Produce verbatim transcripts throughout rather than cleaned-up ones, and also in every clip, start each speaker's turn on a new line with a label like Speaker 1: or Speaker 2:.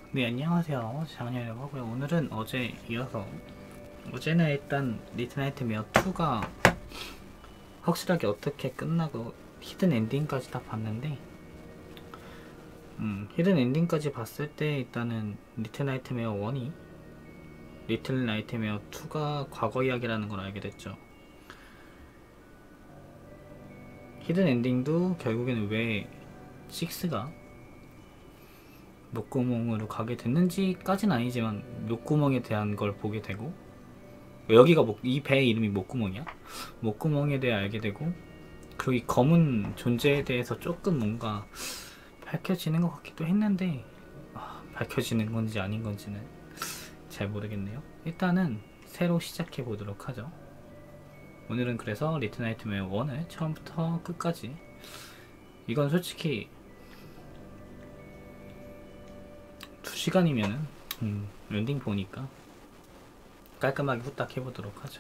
Speaker 1: 네, 안녕하세요. 장현이라고 하고요. 오늘은 어제 이어서, 어제는 일단 리틀 나이트메어 투가 확실하게 어떻게 끝나고 히든 엔딩까지 다 봤는데, 음, 히든 엔딩까지 봤을 때 일단은 리틀 나이트메어 원이 리틀 나이트메어 투가 과거 이야기라는 걸 알게 됐죠. 히든 엔딩도 결국에는 왜 식스가 목구멍으로 가게 됐는지까지는 아니지만 목구멍에 대한 걸 보게 되고, 여기가 목, 이 배의 이름이 목구멍이야. 목구멍에 대해 알게 되고, 그리고 이 검은 존재에 대해서 조금 뭔가 밝혀지는 것 같기도 했는데, 아, 밝혀지는 건지 아닌 건지는 잘 모르겠네요. 일단은 새로 시작해 보도록 하죠. 오늘은 그래서 리틀 나이트메어 원을 처음부터 끝까지, 이건 솔직히 두 시간이면은 음, 엔딩 보니까 깔끔하게 후딱 해보도록 하죠.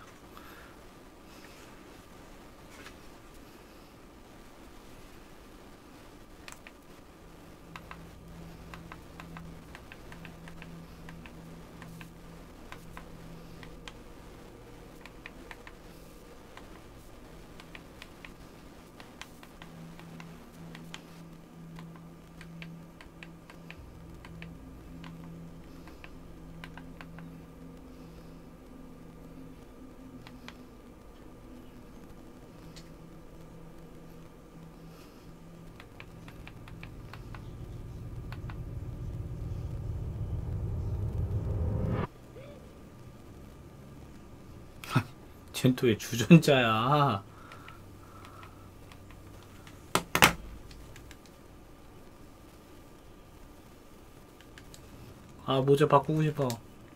Speaker 1: 쟨 또 왜 주전자야? 아, 모자 바꾸고 싶어.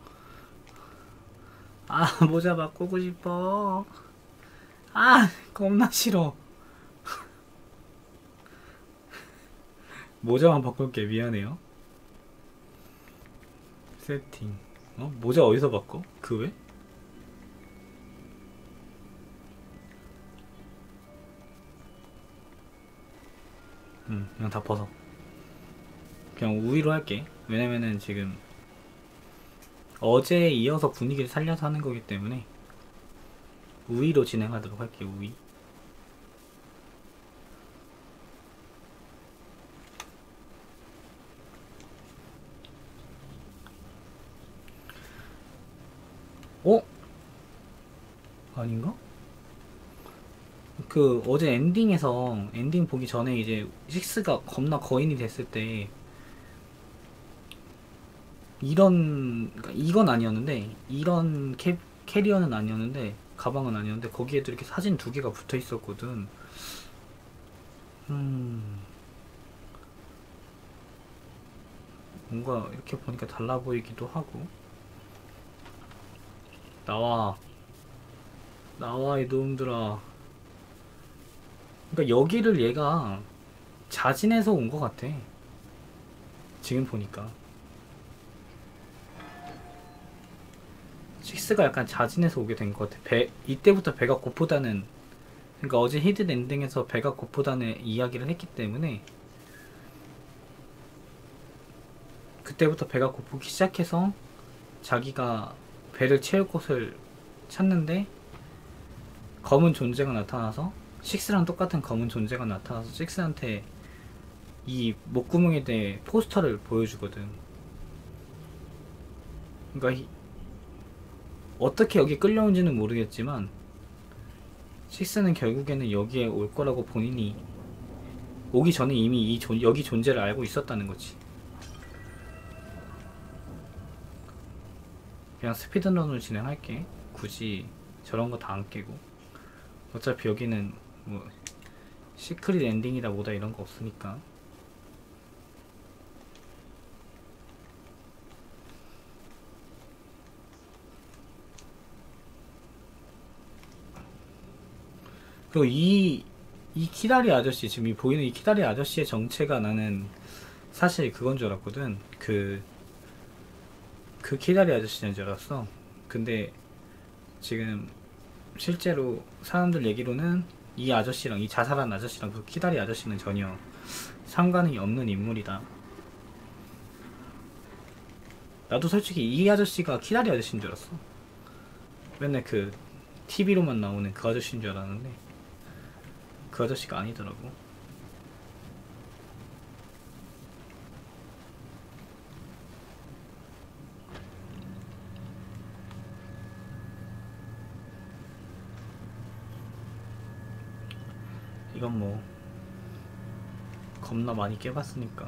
Speaker 1: 아, 모자 바꾸고 싶어. 아, 겁나 싫어. 모자만 바꿀게. 미안해요. 세팅. 어? 모자 어디서 바꿔? 그 왜? 응, 그냥 다 벗어. 그냥 우위로 할게. 왜냐면은 지금 어제에 이어서 분위기를 살려서 하는 거기 때문에 우위로 진행하도록 할게. 우위. 어? 아닌가? 그 어제 엔딩에서, 엔딩 보기 전에 이제 식스가 겁나 거인이 됐을 때 이런, 그러니까 이건 아니었는데, 이런 캐, 캐리어는 아니었는데, 가방은 아니었는데 거기에도 이렇게 사진 두 개가 붙어 있었거든. 음, 뭔가 이렇게 보니까 달라 보이기도 하고. 나와, 나와 이놈들아. 그러니까 여기를 얘가 자진해서 온 것 같아. 지금 보니까 식스가 약간 자진해서 오게 된 것 같아. 배, 이때부터 배가 고프다는, 그러니까 어제 히든 엔딩에서 배가 고프다는 이야기를 했기 때문에 그때부터 배가 고프기 시작해서 자기가 배를 채울 곳을 찾는데 검은 존재가 나타나서, 식스랑 똑같은 검은 존재가 나타나서 식스한테 이 목구멍에 대해 포스터를 보여주거든. 그러니까 어떻게 여기 끌려온지는 모르겠지만 식스는 결국에는 여기에 올 거라고 본인이 오기 전에 이미 이 존, 여기 존재를 알고 있었다는 거지. 그냥 스피드런으로 진행할게. 굳이 저런 거 다 안 깨고. 어차피 여기는 뭐 시크릿 엔딩이다 뭐다 이런 거 없으니까. 그리고 이, 이 키다리 아저씨, 지금 이 보이는 이 키다리 아저씨의 정체가 나는 사실 그건 줄 알았거든. 그, 그 키다리 아저씨인 줄 알았어. 근데 지금 실제로 사람들 얘기로는 이 아저씨랑, 이 자살한 아저씨랑 그 키다리 아저씨는 전혀 상관이 없는 인물이다. 나도 솔직히 이 아저씨가 키다리 아저씨인 줄 알았어. 맨날 그 티비로만 나오는 그 아저씨인 줄 알았는데 그 아저씨가 아니더라고. 이건 뭐 겁나 많이 깨봤으니까.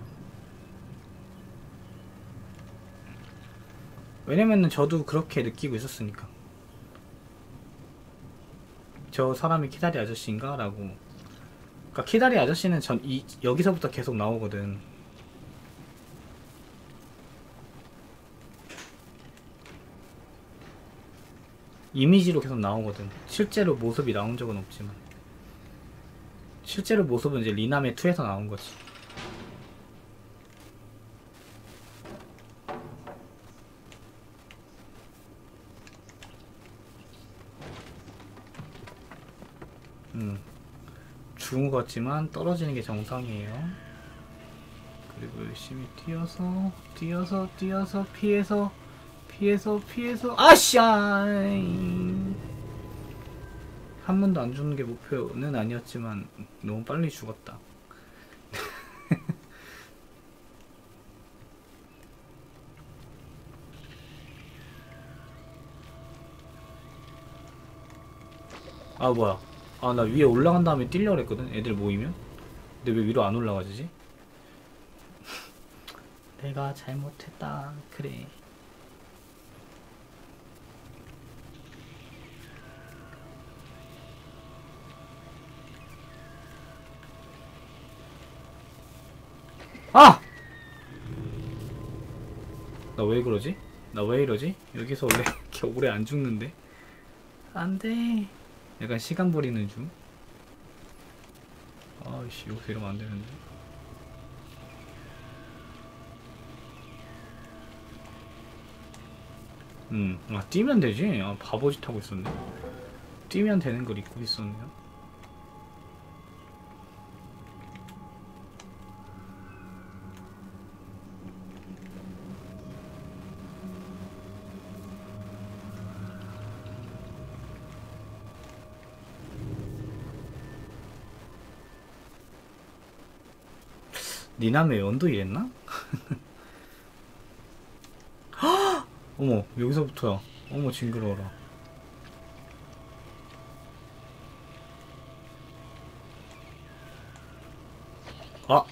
Speaker 1: 왜냐면은 저도 그렇게 느끼고 있었으니까. 저 사람이 키다리 아저씨인가? 라고. 그니까 키다리 아저씨는 전 이 여기서부터 계속 나오거든. 이미지로 계속 나오거든. 실제로 모습이 나온 적은 없지만. 실제로 모습은 이제 리나메 투에서 나온 거지. 음. 죽은 것 같지만 떨어지는 게 정상이에요. 그리고 열심히 뛰어서 뛰어서 뛰어서 피해서 피해서 피해서 아씨아. 한 번도 안 죽는 게 목표는 아니었지만 너무 빨리 죽었다. 아 뭐야, 아 나 위에 올라간 다음에 뛰려고 했거든 애들 모이면. 근데 왜 위로 안 올라가지지? 내가 잘못했다. 그래. 아! 나 왜 그러지? 나 왜 이러지? 여기서 원래 이렇게 오래 안 죽는데? 안돼. 약간 시간 버리는 중. 아이씨, 여기서 이러면 안 되는데. 음, 아, 뛰면 되지? 아, 바보짓 하고 있었네. 뛰면 되는 걸 잊고 있었네요. 니남의 연도 이랬나? 어머, 여기서부터야. 어머, 징그러워라. 아!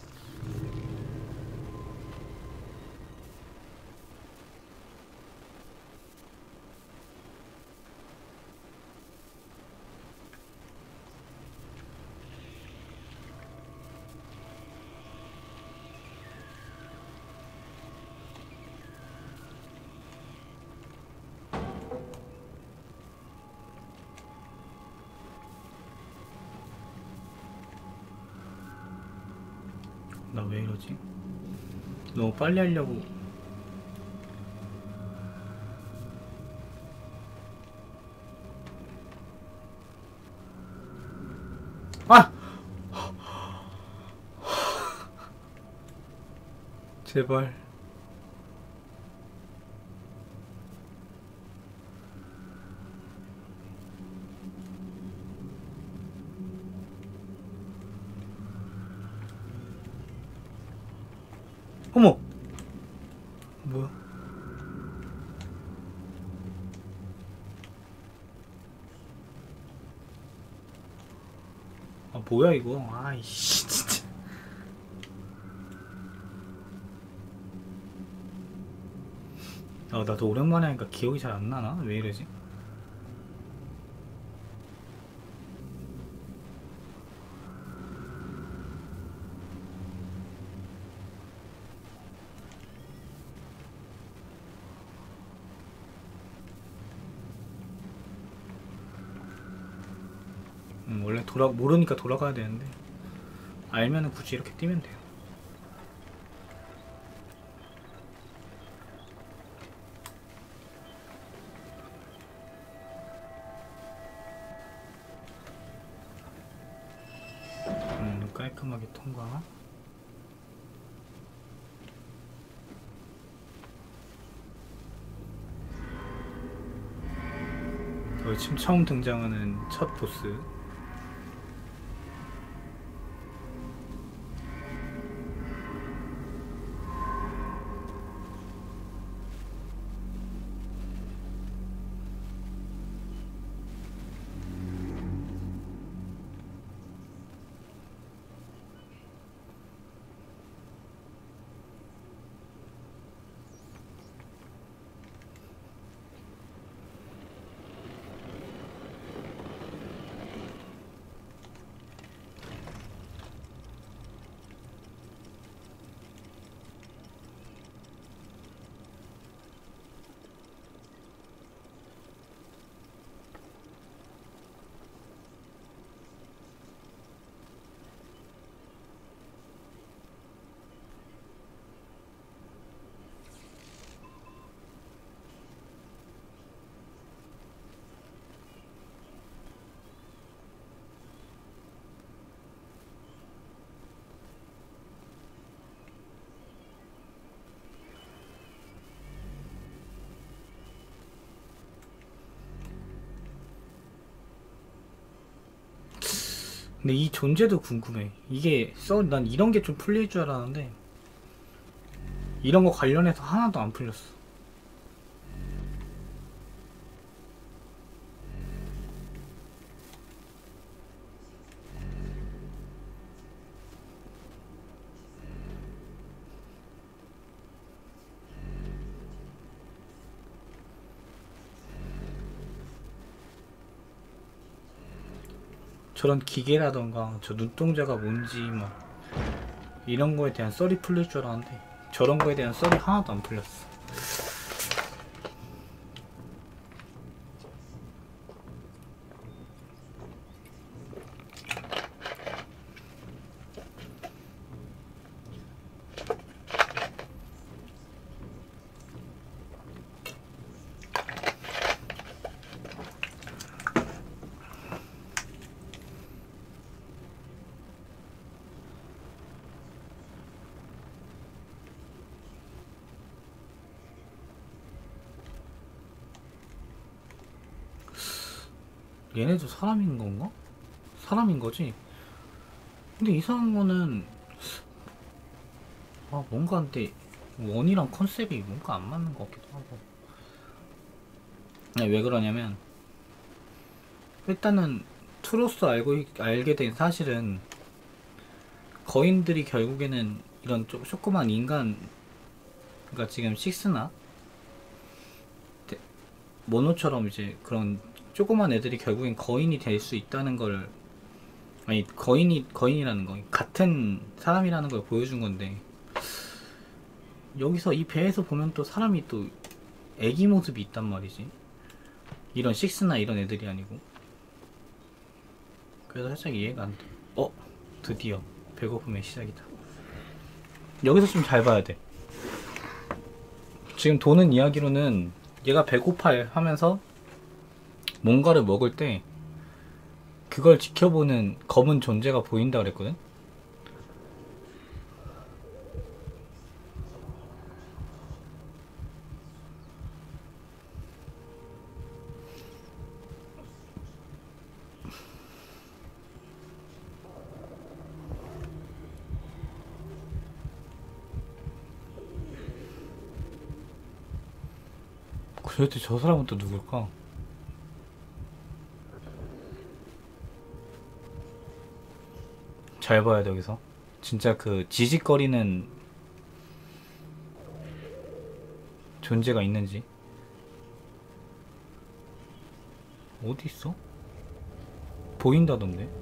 Speaker 1: 나 왜 이러지? 너무 빨리 하려고. 아! 제발. 어머! 뭐야? 아, 뭐야 이거? 아이씨, 진짜. 아, 나도 오랜만에 하니까 기억이 잘 안 나나? 왜 이러지? 음, 원래 돌아, 모르니까 돌아가야 되는데. 알면은 굳이 이렇게 뛰면 돼요. 음, 깔끔하게 통과. 어, 지금 처음 등장하는 첫 보스. 근데 이 존재도 궁금해. 이게 써, 난 이런 게 좀 풀릴 줄 알았는데 이런 거 관련해서 하나도 안 풀렸어. 저런 기계라던가 저 눈동자가 뭔지 막 이런 거에 대한 썰이 풀릴 줄 알았는데 저런 거에 대한 썰이 하나도 안 풀렸어. 얘네도 사람인 건가? 사람인 거지? 근데 이상한 거는 아 뭔가 근데 원이랑 컨셉이 뭔가 안 맞는 것 같기도 하고. 아니, 왜 그러냐면 일단은 투로스 알고 있- 알게 된 사실은 거인들이 결국에는 이런 쪼, 조그만 인간, 그러니까 지금 식스나 데- 모노처럼 이제 그런 조그만 애들이 결국엔 거인이 될 수 있다는 걸, 아니 거인이 거인이라는 거 같은 사람이라는 걸 보여준 건데 여기서 이 배에서 보면 또 사람이 또 애기 모습이 있단 말이지. 이런 식스나 이런 애들이 아니고. 그래서 살짝 이해가 안 돼. 어? 드디어 배고픔의 시작이다. 여기서 좀 잘 봐야 돼. 지금 도는 이야기로는 얘가 배고파 하면서 뭔가를 먹을 때 그걸 지켜보는 검은 존재가 보인다 그랬거든? 그래도 저 사람은 또 누굴까? 잘 봐야 돼 여기서. 진짜 그 지직거리는 존재가 있는지. 어디 있어? 보인다던데?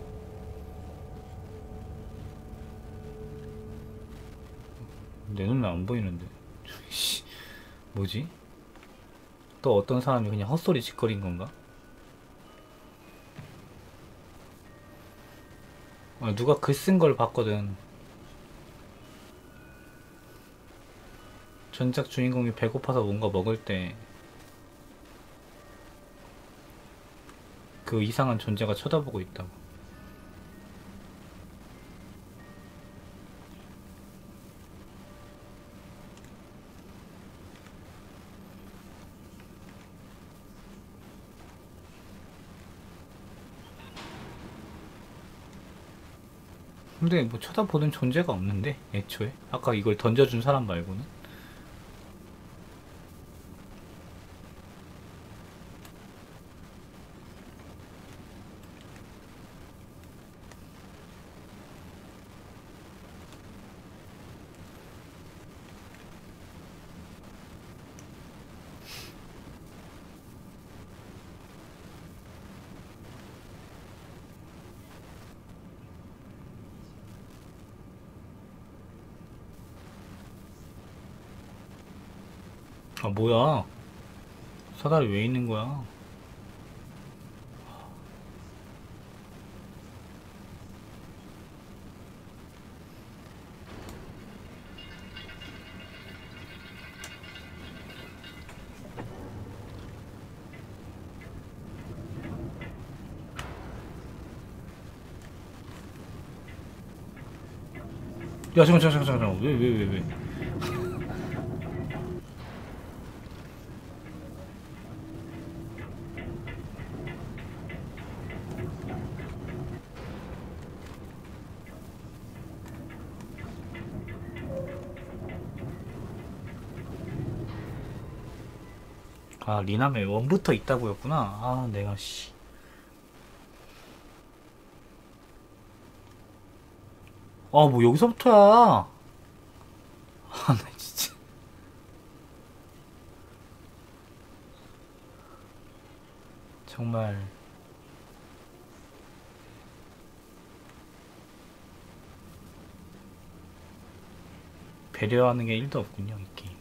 Speaker 1: 내 눈에 안 보이는데. 씨, 뭐지? 또 어떤 사람이 그냥 헛소리 짓거린 건가? 아, 누가 글 쓴 걸 봤거든. 전작 주인공이 배고파서 뭔가 먹을 때 그 이상한 존재가 쳐다보고 있다고. 근데 뭐 쳐다보는 존재가 없는데 애초에 아까 이걸 던져준 사람 말고는. 아 뭐야, 사다리 왜 있는 거야? 야 잠깐 잠깐 잠깐 잠깐, 왜 왜 왜 왜? 아 리남에 원부터 있다고였구나. 아 내가 씨. 아 뭐 여기서부터야. 아 나 진짜 정말. 배려하는 게 일도 없군요 이 게임.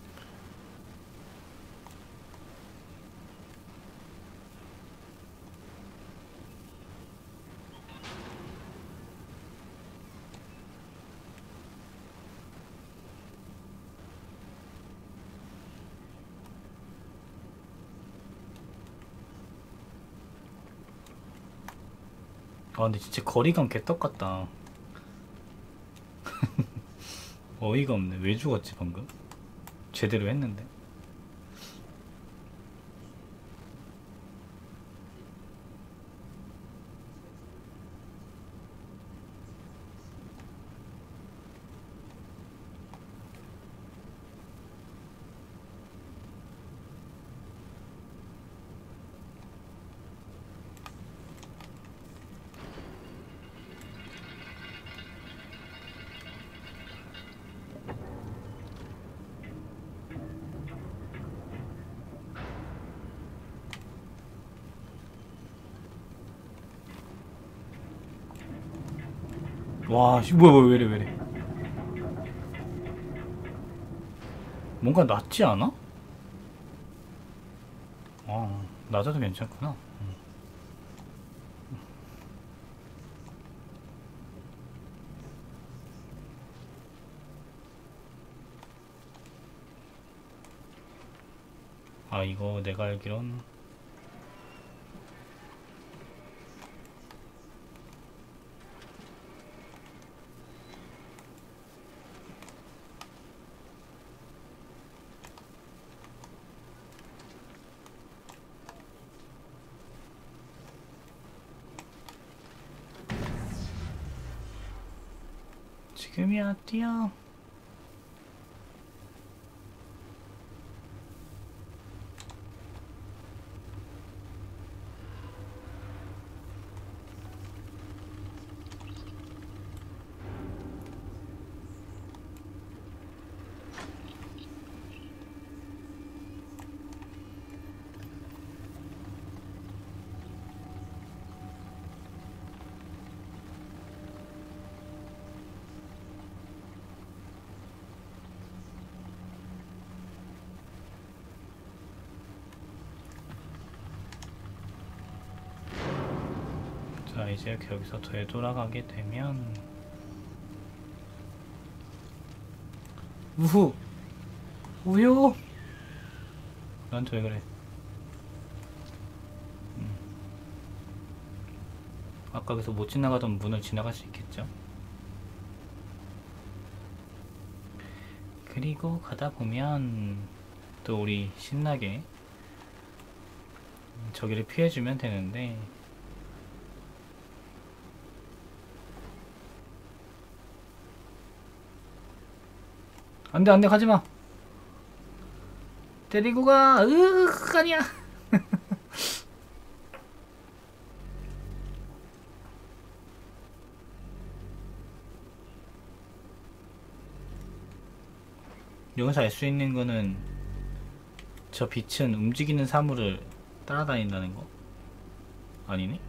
Speaker 1: 아 근데 진짜 거리감 개떡같다. 어이가 없네. 왜 죽었지 방금? 제대로 했는데. 와 씨, 뭐야 뭐야 왜래 왜래. 뭔가 낫지 않아? 아 낮아도 괜찮구나. 아 이거 내가 알기론 지금이야 뛰어. 자 이제 여기서 되돌아가게 되면 우후 우효. 너한테 왜 그래? 음. 아까 그래서 못 지나가던 문을 지나갈 수 있겠죠? 그리고 가다 보면 또 우리 신나게 저기를 피해주면 되는데 안돼 안돼 가지마. 데리고 가. 으으 아니야. 여기서 알 수 있는 거는 저 빛은 움직이는 사물을 따라다닌다는 거 아니니?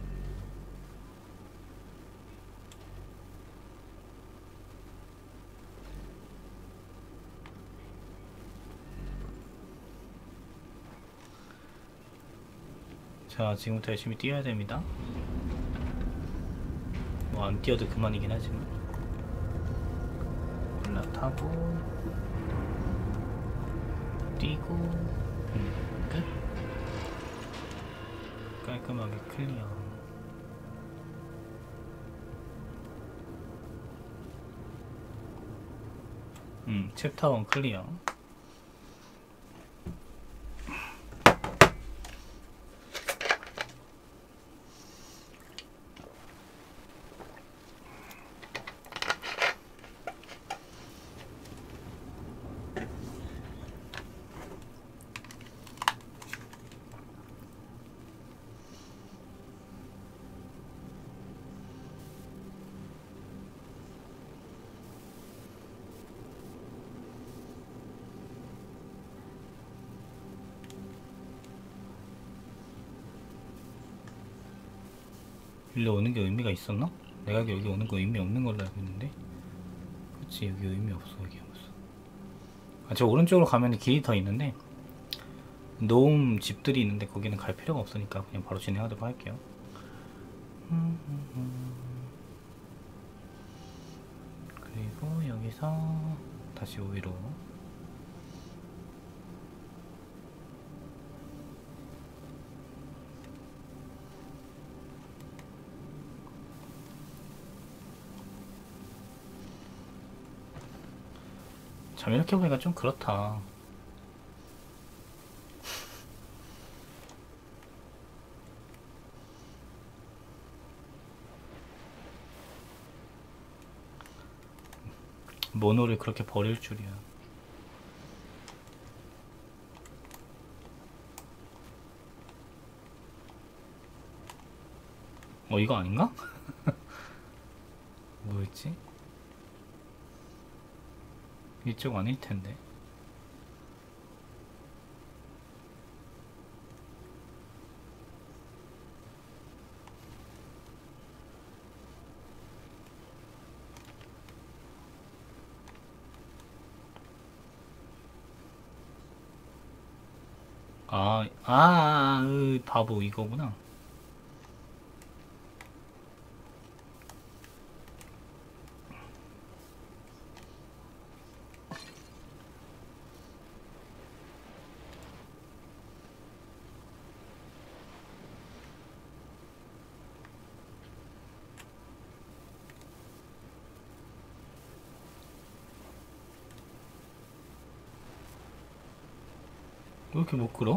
Speaker 1: 자, 지금부터 열심히 뛰어야 됩니다. 뭐 안 뛰어도 그만이긴 하지만. 올라타고 뛰고 음, 끝. 깔끔하게 클리어. 음, 챕터 일 클리어. 일로 오는 게 의미가 있었나? 내가 여기 오는 거 의미 없는 걸로 알고 있는데. 그치, 여기 의미 없어. 여기 없어. 아, 저 오른쪽으로 가면 길이 더 있는데 노움 집들이 있는데 거기는 갈 필요가 없으니까 그냥 바로 진행하도록 할게요. 그리고 여기서 다시 오이로. 참 이렇게 보니까 좀 그렇다. 모노를 그렇게 버릴 줄이야. 어, 이거 아닌가? 뭐였지? 이쪽 아닐 텐데. 아, 아, 아, 으, 바보 이거구나. 왜 이렇게 못 끌어?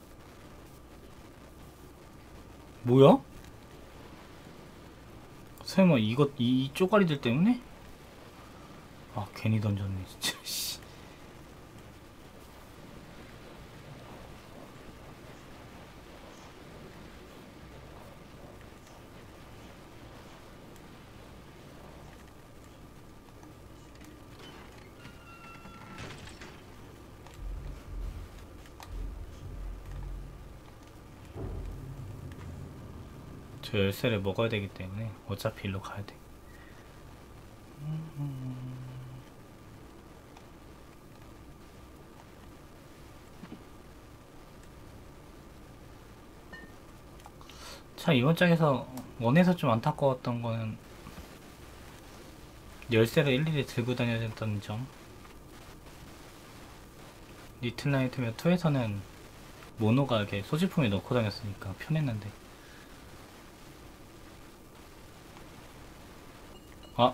Speaker 1: 뭐야? 설마 이것 이, 이 쪼가리들 때문에? 아, 괜히 던졌네 진짜. 씨. 저 열쇠를 먹어야 되기 때문에 어차피 일로 가야 돼. 참 이번 장에서 원에서 좀 안타까웠던 거는 열쇠를 일일이 들고 다녀야 된다는 점. 리틀 나이트메어 이에서는 모노가 이렇게 소지품에 넣고 다녔으니까 편했는데. 아,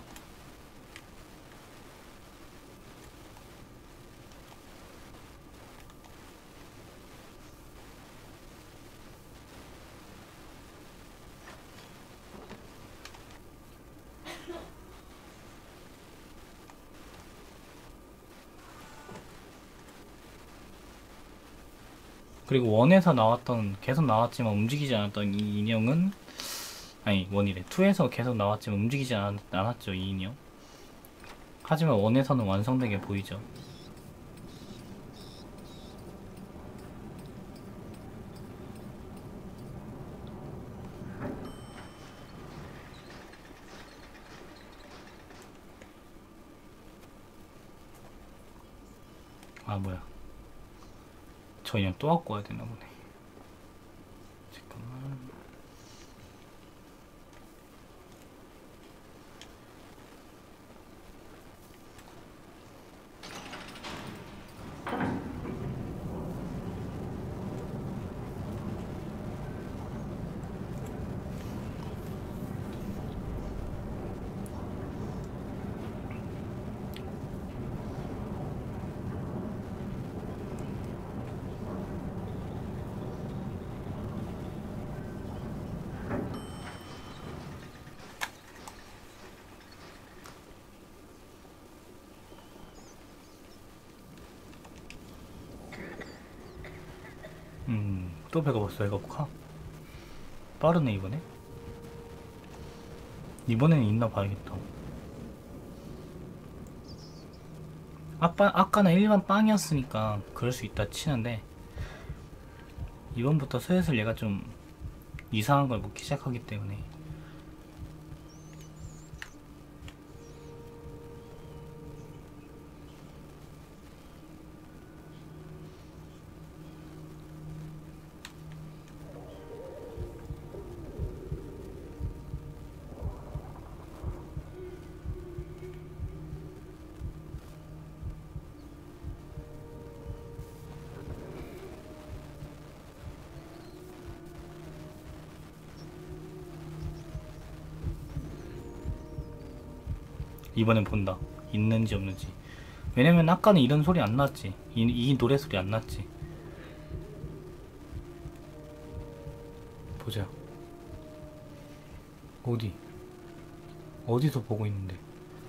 Speaker 1: 그리고 원에서 나왔던, 계속 나왔지만 움직이지 않았던 이 인형은, 아니 원이래, 투에서 계속 나왔지만 움직이지 않, 않았죠 이 인형. 하지만 원에서는 완성되게 보이죠. 아 뭐야, 저 인형 또 갖고 와야 되나 보네. 잠깐만. 음, 또 배가 벌써 배고파? 빠르네 이번에. 이번에는 있나 봐야겠다. 아빠, 아까는 일반 빵이었으니까 그럴 수 있다 치는데, 이번부터 슬슬 얘가 좀 이상한 걸 먹기 시작하기 때문에. 이번엔 본다, 있는지 없는지. 왜냐면 아까는 이런 소리 안 났지. 이, 이 노래 소리 안 났지. 보자. 어디? 어디서 보고 있는데?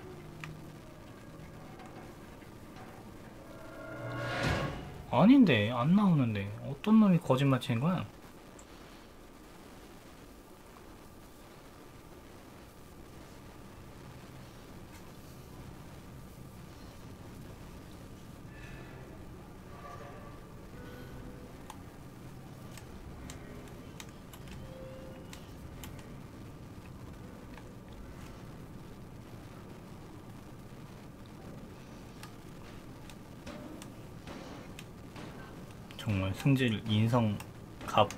Speaker 1: 아닌데, 안 나오는데. 어떤 놈이 거짓말 치는 거야? 정말 승질 인성 갑.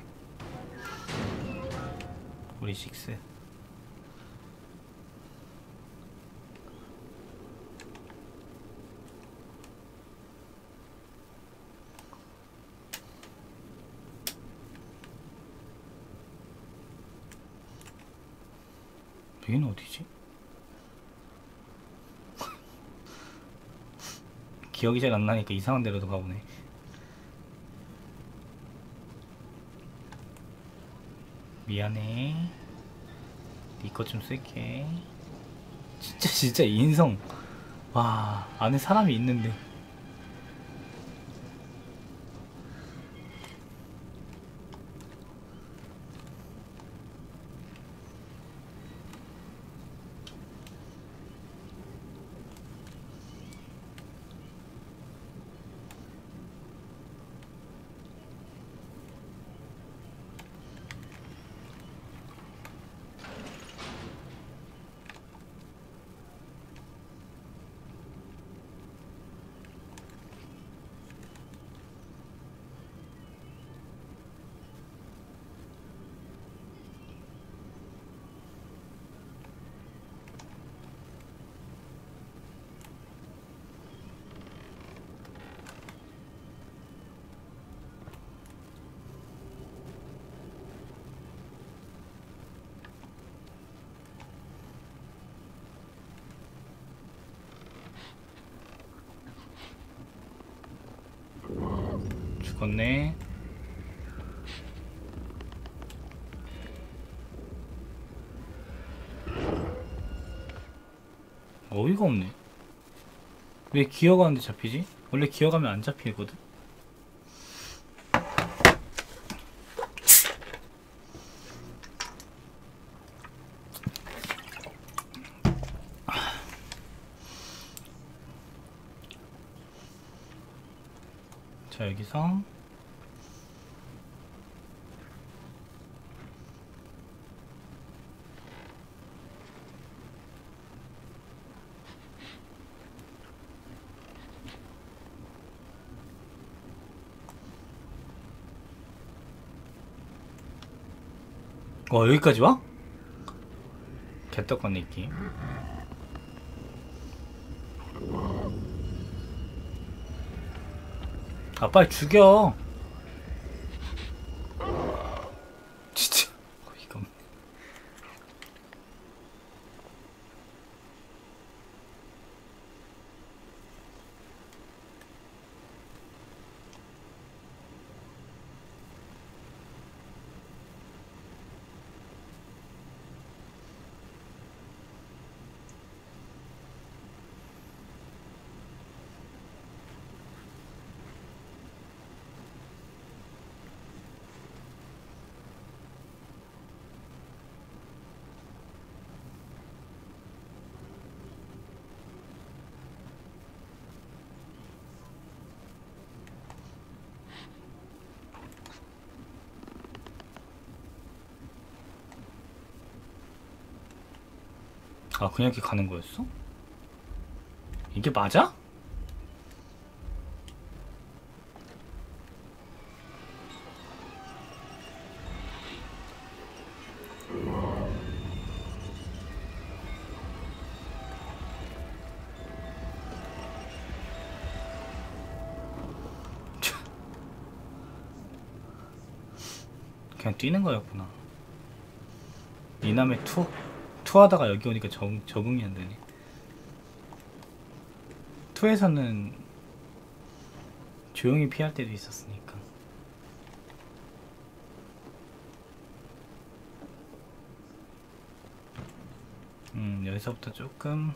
Speaker 1: 우리 식스. 여기는 어디지? 기억이 잘 안 나니까 이상한 데로도 가보네. 미안해. 니 거 좀 쓸게. 진짜 진짜 인성. 와, 안에 사람이 있는데. 죽었네. 어이가 없네. 왜 기어가는데 잡히지? 원래 기어가면 안 잡히거든? 자, 여기서 와, 여기까지 와? 개떡건 느낌. 아, 빨리 죽여. 진짜 어이가 없네. 아, 그냥 이렇게 가는 거였어? 이게 맞아? 그냥 뛰는 거였구나. 이남의 투 투하다가 여기 오니까 적, 적응이 안 되네. 투에서는 조용히 피할 때도 있었으니까. 음, 여기서부터 조금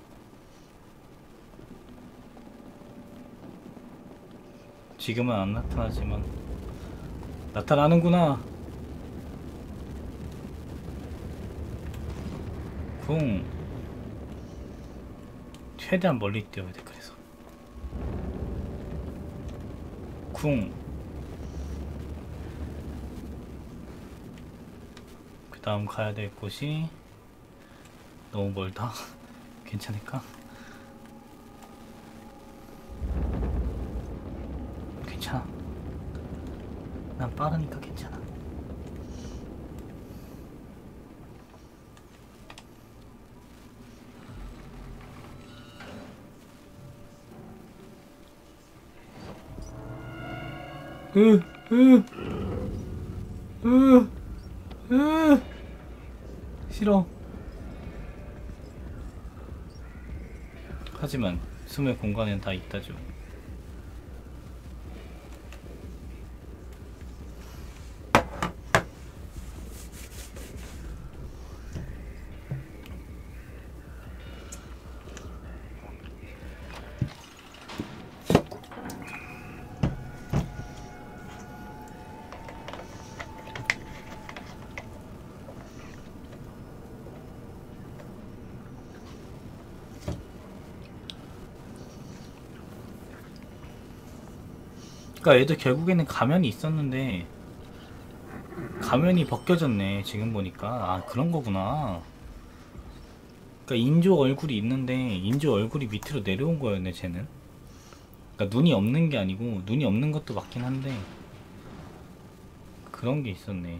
Speaker 1: 지금은 안 나타나지만 나타나는구나. 궁 최대한 멀리 뛰어야 돼. 그래서 궁 그 다음 가야 될 곳이 너무 멀다. 괜찮을까? 괜찮아. 난 빠르니까 괜찮아. 으, 으, 으, 으, 싫어. 하지만 숨의 공간엔 다 있다죠. 그러니까 얘도 결국에는 가면이 있었는데 가면이 벗겨졌네. 지금 보니까. 아, 그런 거구나. 그러니까 인조 얼굴이 있는데 인조 얼굴이 밑으로 내려온 거였네, 쟤는. 그러니까 눈이 없는 게 아니고, 눈이 없는 것도 맞긴 한데 그런 게 있었네.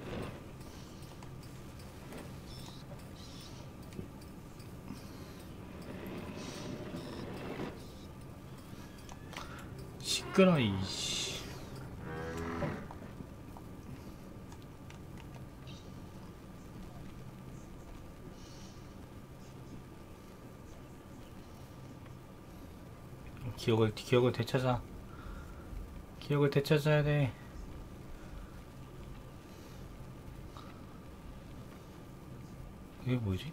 Speaker 1: 시끄러. 이씨. 기억을 기억을 되찾아. 기억을 되찾아야 돼. 이게 뭐지?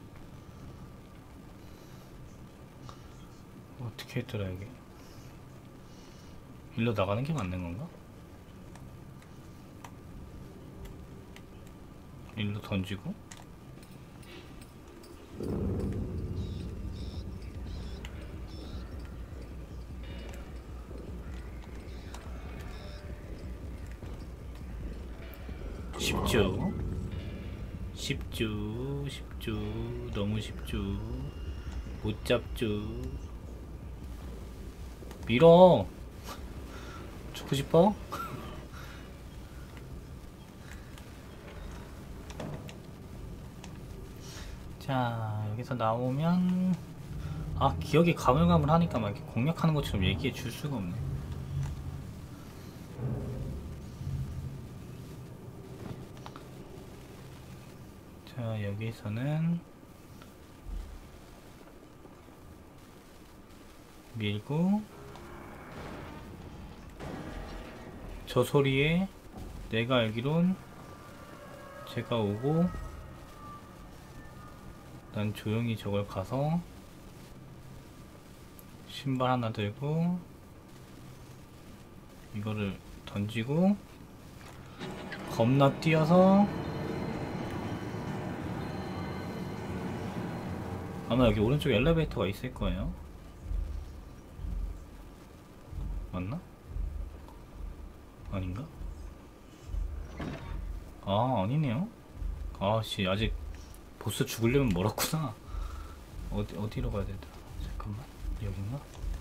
Speaker 1: 어떻게 했더라 이게? 일로 나가는 게 맞는 건가? 일로 던지고 쉽죠? 쉽죠? 쉽죠? 너무 쉽죠? 못 잡죠? 밀어! 죽고 싶어? 자, 여기서 나오면 아, 기억이 가물가물하니까 막 이렇게 공략하는 것처럼 얘기해 줄 수가 없네. 자, 여기서는 밀고 저 소리에 내가 알기론 제가 오고 난 조용히 저걸 가서 신발 하나 들고 이거를 던지고 겁나 뛰어서 아마 여기 오른쪽에 엘리베이터가 있을 거예요. 맞나? 아닌가? 아, 아니네요. 아씨, 아직 보스 죽으려면 멀었구나. 어디, 어디로 가야 되더라? 잠깐만, 여긴가?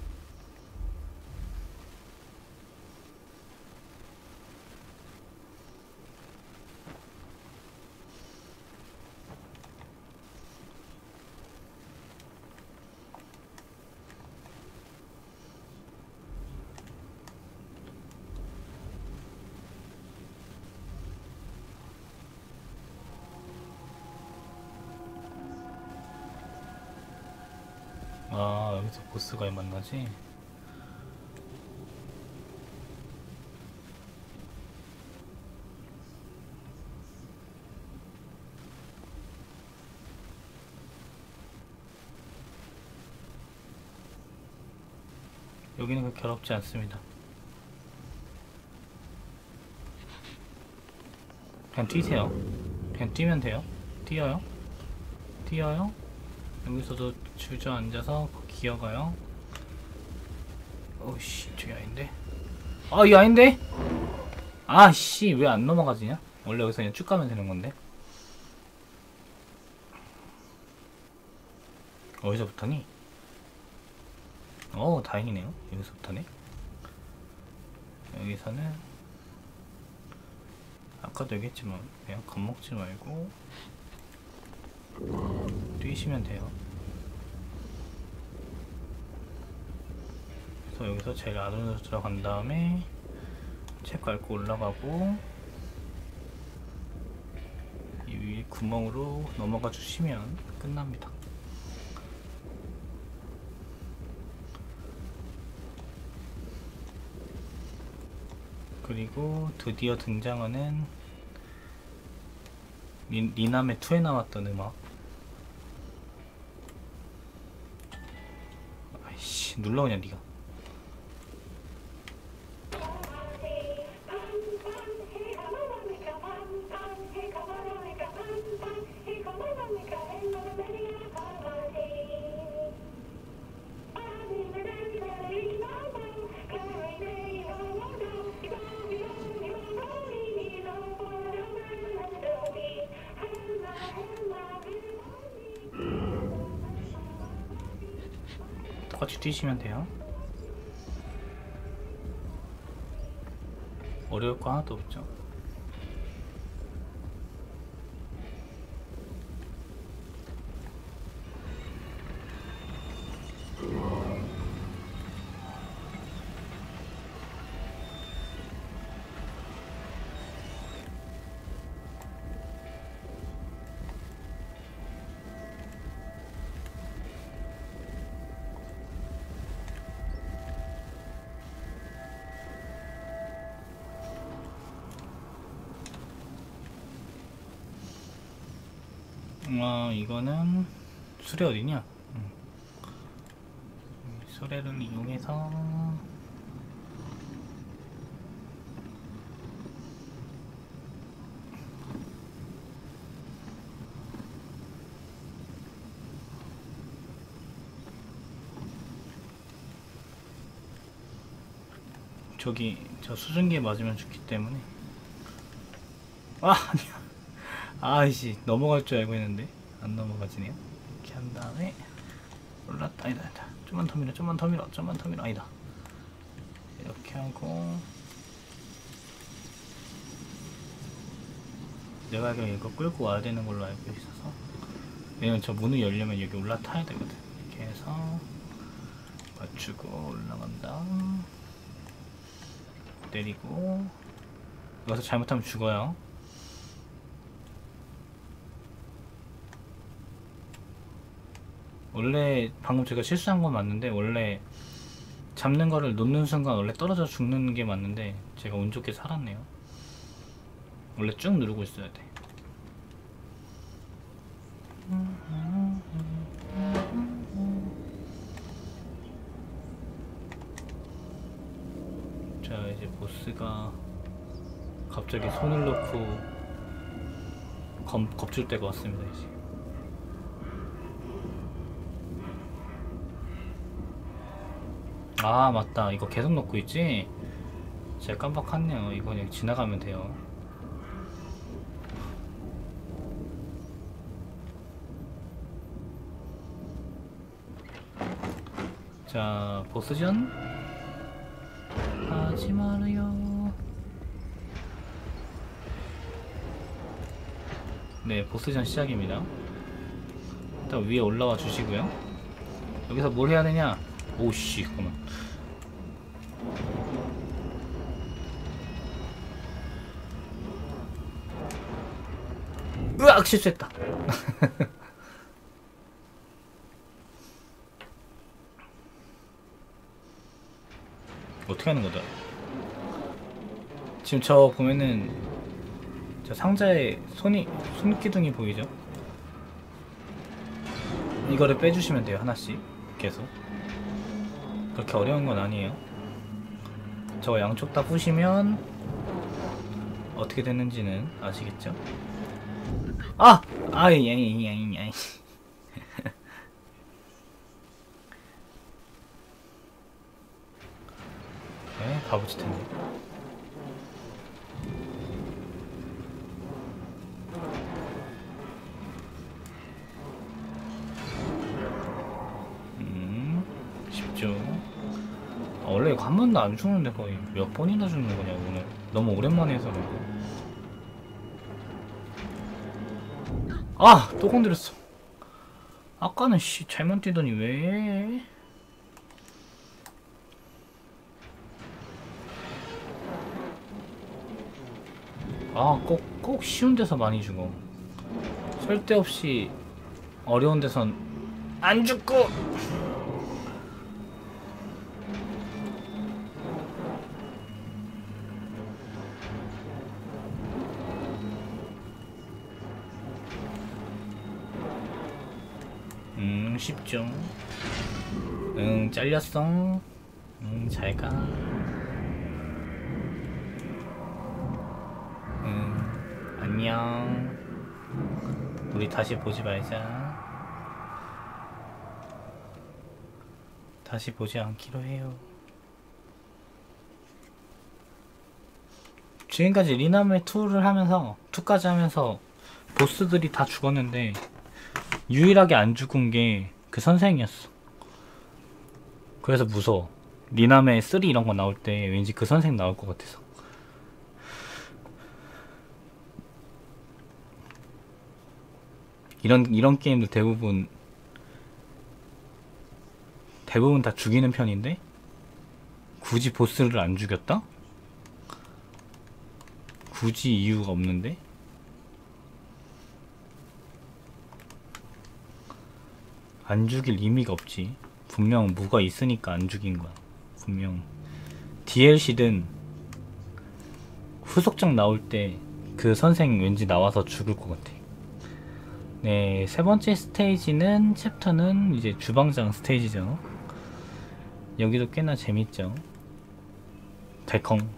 Speaker 1: 아, 여기서 보스가 만나지? 여기는 그렇게 어렵지 않습니다. 그냥 뛰세요. 그냥 뛰면 돼요. 뛰어요. 뛰어요. 여기서도 주저앉아서 기어가요. 어우씨, 저기 아닌데? 아, 이거 아닌데? 아씨, 왜 안 넘어가지냐? 원래 여기서 그냥 쭉 가면 되는 건데. 어디서부터니? 어, 다행이네요. 여기서부터네. 여기서는 아까도 얘기했지만 그냥 겁먹지 말고 뛰시면 돼요. 그래서 여기서 제일 아래로 들어간 다음에 책 밟고 올라가고 이 위에 구멍으로 넘어가 주시면 끝납니다. 그리고 드디어 등장하는 니, 니남의 투에 나왔던 음악. 아이씨, 눌러 그냥 니가. 똑같이 뛰시면 돼요. 어려울 거 하나도 없죠. 어, 이거는 수레 어디냐? 음. 수레를 이용해서 저기 저 수증기에 맞으면 죽기 때문에 아 아니야. 아이씨 넘어갈 줄 알고 했는데 안 넘어가지네요. 이렇게 한 다음에 올랐다. 아니다 아니다. 좀만 더 밀어 좀만 더 밀어 좀만 더 밀어. 아니다. 이렇게 하고 내가 알기로 이거 끌고 와야 되는 걸로 알고 있어서, 왜냐면 저 문을 열려면 여기 올라타야 되거든. 이렇게 해서 맞추고 올라간다. 때리고. 여기서 잘못하면 죽어요. 원래 방금 제가 실수한 건 맞는데, 원래 잡는 거를 놓는 순간 원래 떨어져 죽는 게 맞는데 제가 운 좋게 살았네요. 원래 쭉 누르고 있어야 돼. 자, 이제 보스가 갑자기 손을 놓고 겁, 겁줄 때가 왔습니다. 이제 아 맞다, 이거 계속 넣고 있지? 제가 깜빡했네요. 이거 그냥 지나가면 돼요. 자, 보스전 하지 말아요. 네, 보스전 시작입니다. 일단 위에 올라와 주시고요. 여기서 뭘 해야 되냐? 오씨, 잠깐만. 으악, 실수했다. 어떻게 하는 거다? 지금 저 보면은 저 상자에 손이 손기둥이 보이죠? 이거를 빼주시면 돼요. 하나씩 계속. 그렇게 어려운 건 아니에요. 저거 양쪽 다 부시면 어떻게 되는지는 아시겠죠? 아! 아이 아이 아이 아이. 네, 바보짓 텐데. 음, 쉽죠. 아, 원래 이거 한 번도 안 주는데 거의 몇 번이나 주는 거냐 오늘. 너무 오랜만에 해서 그래. 아! 또 건드렸어. 아까는 씨 잘못 뛰더니 왜? 아, 꼭, 꼭 쉬운 데서 많이 죽어. 쓸데없이 어려운 데선 안 죽고! 음, 쉽죠. 응, 잘렸어. 응, 잘 가. 응, 안녕. 우리 다시 보지 말자. 다시 보지 않기로 해요. 지금까지 리나메 이를 하면서, 이까지 하면서 보스들이 다 죽었는데 유일하게 안 죽은 게 그 선생이었어. 그래서 무서워. 리나메 삼 이런 거 나올 때 왠지 그 선생 나올 것 같아서. 이런 이런 게임도 대부분 대부분 다 죽이는 편인데 굳이 보스를 안 죽였다? 굳이 이유가 없는데? 안 죽일 의미가 없지. 분명 뭐가 있으니까 안 죽인 거야. 분명 디엘씨든 후속작 나올 때 그 선생 왠지 나와서 죽을 것 같아. 네, 세 번째 스테이지는, 챕터는 이제 주방장 스테이지죠. 여기도 꽤나 재밌죠. 달컹.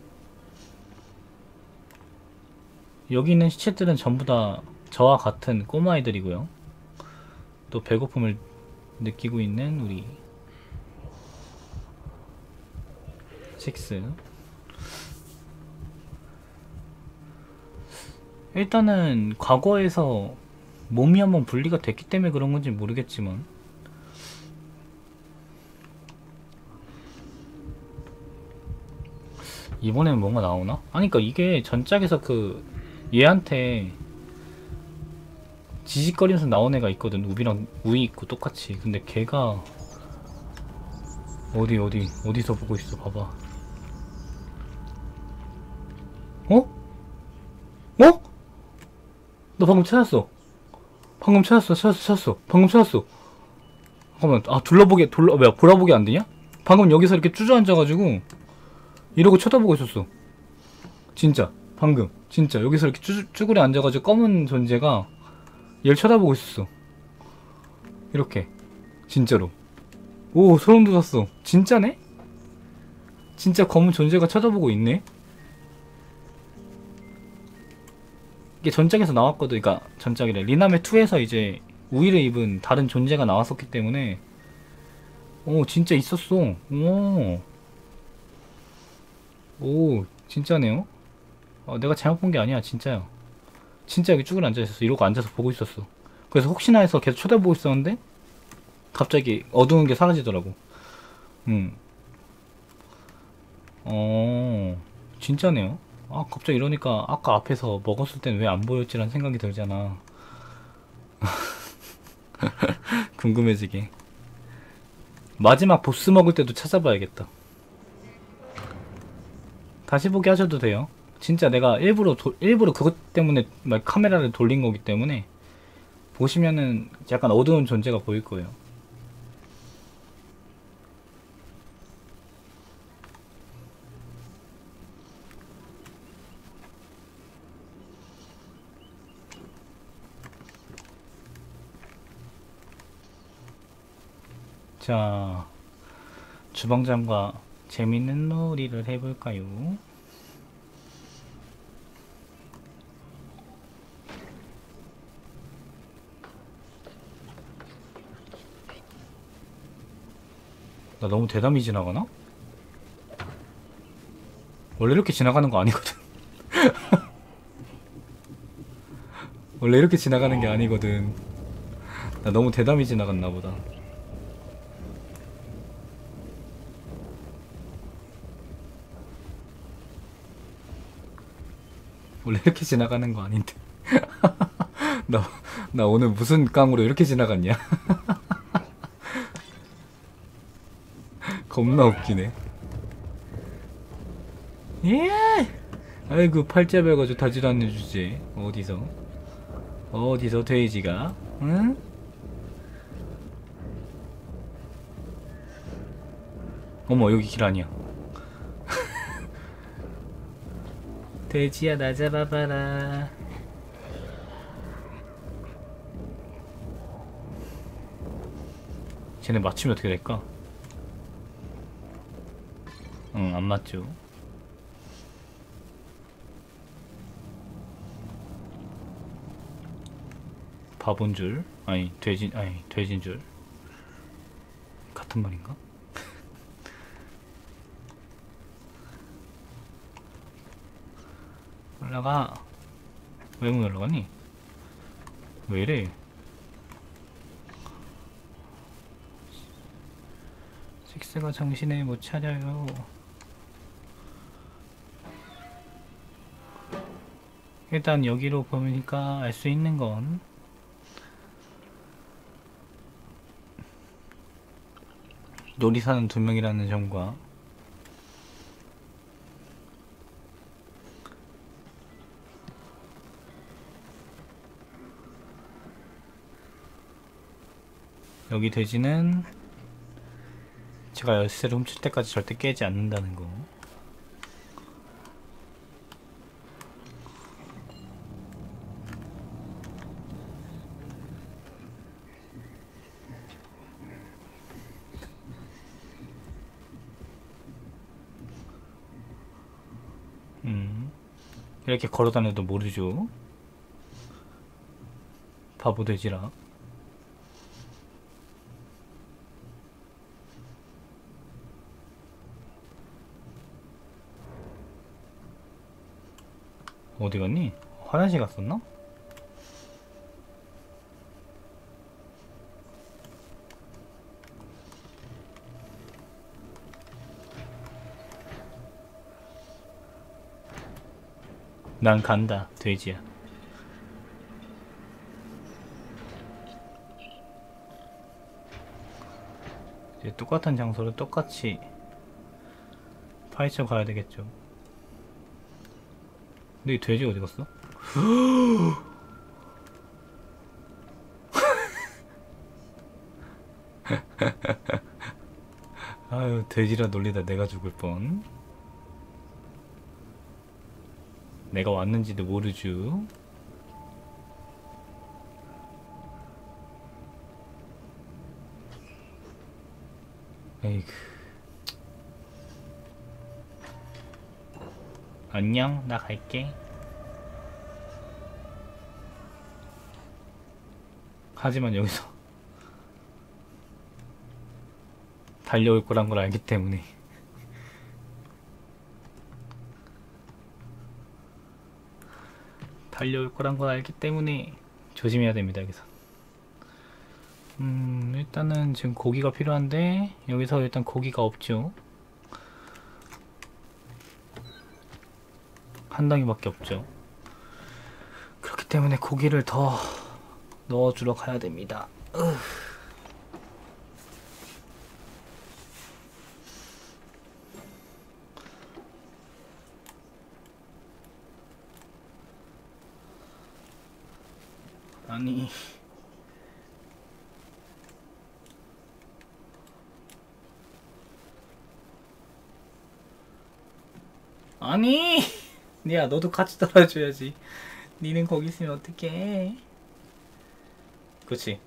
Speaker 1: 여기 있는 시체들은 전부 다 저와 같은 꼬마아이들이고요. 또 배고픔을 느끼고 있는 우리 식스. 일단은 과거에서 몸이 한번 분리가 됐기 때문에 그런 건지 모르겠지만 이번엔 뭔가 나오나? 아니 그니까 이게 전작에서 그 얘한테 지직거리면서 나온 애가 있거든. 우비랑 우이 있고 똑같이. 근데 걔가 어디 어디 어디서 보고 있어. 봐봐. 어? 어? 너 방금 찾았어. 방금 찾았어. 찾았어. 찾았어. 방금 찾았어. 잠깐만. 아 둘러보게 둘러 뭐야 보라보기 안 되냐? 방금 여기서 이렇게 주저앉아가지고 이러고 쳐다보고 있었어. 진짜 방금 진짜 여기서 이렇게 쭈, 쭈그려 앉아가지고 검은 존재가 얘를 쳐다보고 있었어. 이렇게 진짜로. 오 소름 돋았어. 진짜네? 진짜 검은 존재가 쳐다보고 있네? 이게 전작에서 나왔거든. 그니까 전작이래. 리나메 투에서 이제 우위를 입은 다른 존재가 나왔었기 때문에 오 진짜 있었어. 오, 오 진짜네요. 어, 내가 잘못 본 게 아니야. 진짜야. 진짜 여기 쭈그려 앉아있었어. 이러고 앉아서 보고 있었어. 그래서 혹시나 해서 계속 쳐다보고 있었는데 갑자기 어두운 게 사라지더라고. 음. 어 진짜네요. 아 갑자기 이러니까 아까 앞에서 먹었을 땐 왜 안 보였지라는 생각이 들잖아. 궁금해지게. 마지막 보스 먹을 때도 찾아봐야겠다. 다시 보기 하셔도 돼요. 진짜 내가 일부러 도, 일부러 그것 때문에 막 카메라를 돌린 거기 때문에 보시면은 약간 어두운 존재가 보일 거예요. 자, 주방장과 재밌는 놀이를 해볼까요? 나 너무 대담히 지나가나? 원래 이렇게 지나가는 거 아니거든. 원래 이렇게 지나가는 게 아니거든. 나 너무 대담히 지나갔나 보다. 원래 이렇게 지나가는 거 아닌데. 나, 나 오늘 무슨 깡으로 이렇게 지나갔냐? 겁나 웃기네. 예! 아이고, 팔자 배가지고 다질 않는 주제. 어디서? 어디서 돼지가? 응? 어머, 여기 길 아니야. 돼지야, 나 잡아봐라. 쟤네 맞추면 어떻게 될까? 응, 안 맞죠. 바본 줄. 아니, 돼지, 아니, 돼진 줄. 같은 말인가? 올라가. 왜 못 올라가니? 왜 이래? 식스가 정신을 못 차려요. 일단 여기로 보니까 알 수 있는 건 놀이사는 두 명이라는 점과 여기 돼지는 제가 열쇠를 훔칠 때까지 절대 깨지 않는다는 거. 음, 이렇게 걸어다녀도 모르죠. 바보 돼지라. 어디 갔니? 화장실 갔었나? 난 간다, 돼지야. 이제 똑같은 장소를 똑같이 파헤쳐 가야 되겠죠. 근데 이 돼지 어디 갔어? 아유, 돼지라 놀리다 내가 죽을 뻔. 내가 왔는지도 모르죠. 에이그. 안녕, 나 갈게. 하지만 여기서 달려올 거란 걸 알기 때문에 달려올 거란 걸 알기 때문에 조심해야 됩니다. 여기서 음 일단은 지금 고기가 필요한데 여기서 일단 고기가 없죠. 한 덩이밖에 없죠. 그렇기 때문에 고기를 더 넣어주러 가야 됩니다. 으. 아니 아니 야 너도 같이 따라줘야지. 니는 거기 있으면 어떡해. 그치.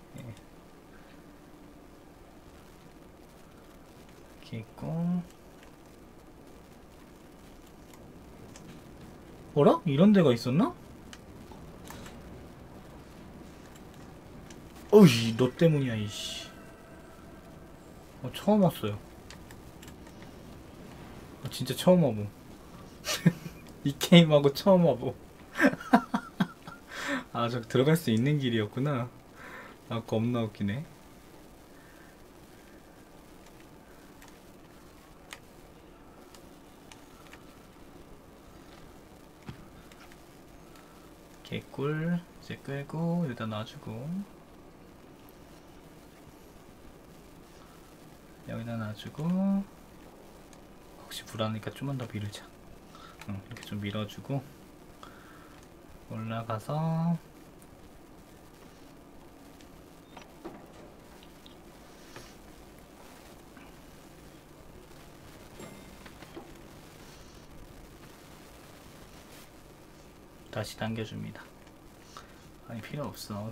Speaker 1: 이렇게 있고 어라? 이런 데가 있었나? 어이 너 때문이야 이씨. 어, 처음 왔어요. 어, 진짜 처음 와보. 이 게임하고 처음 와보. 아 저 들어갈 수 있는 길이었구나. 아 겁나 웃기네. 개꿀 이제 끌고 여기다 놔주고 여기다 놔주고 혹시 불안하니까 좀만 더 밀자. 응, 이렇게 좀 밀어주고 올라가서 다시 당겨줍니다. 아니 필요 없어.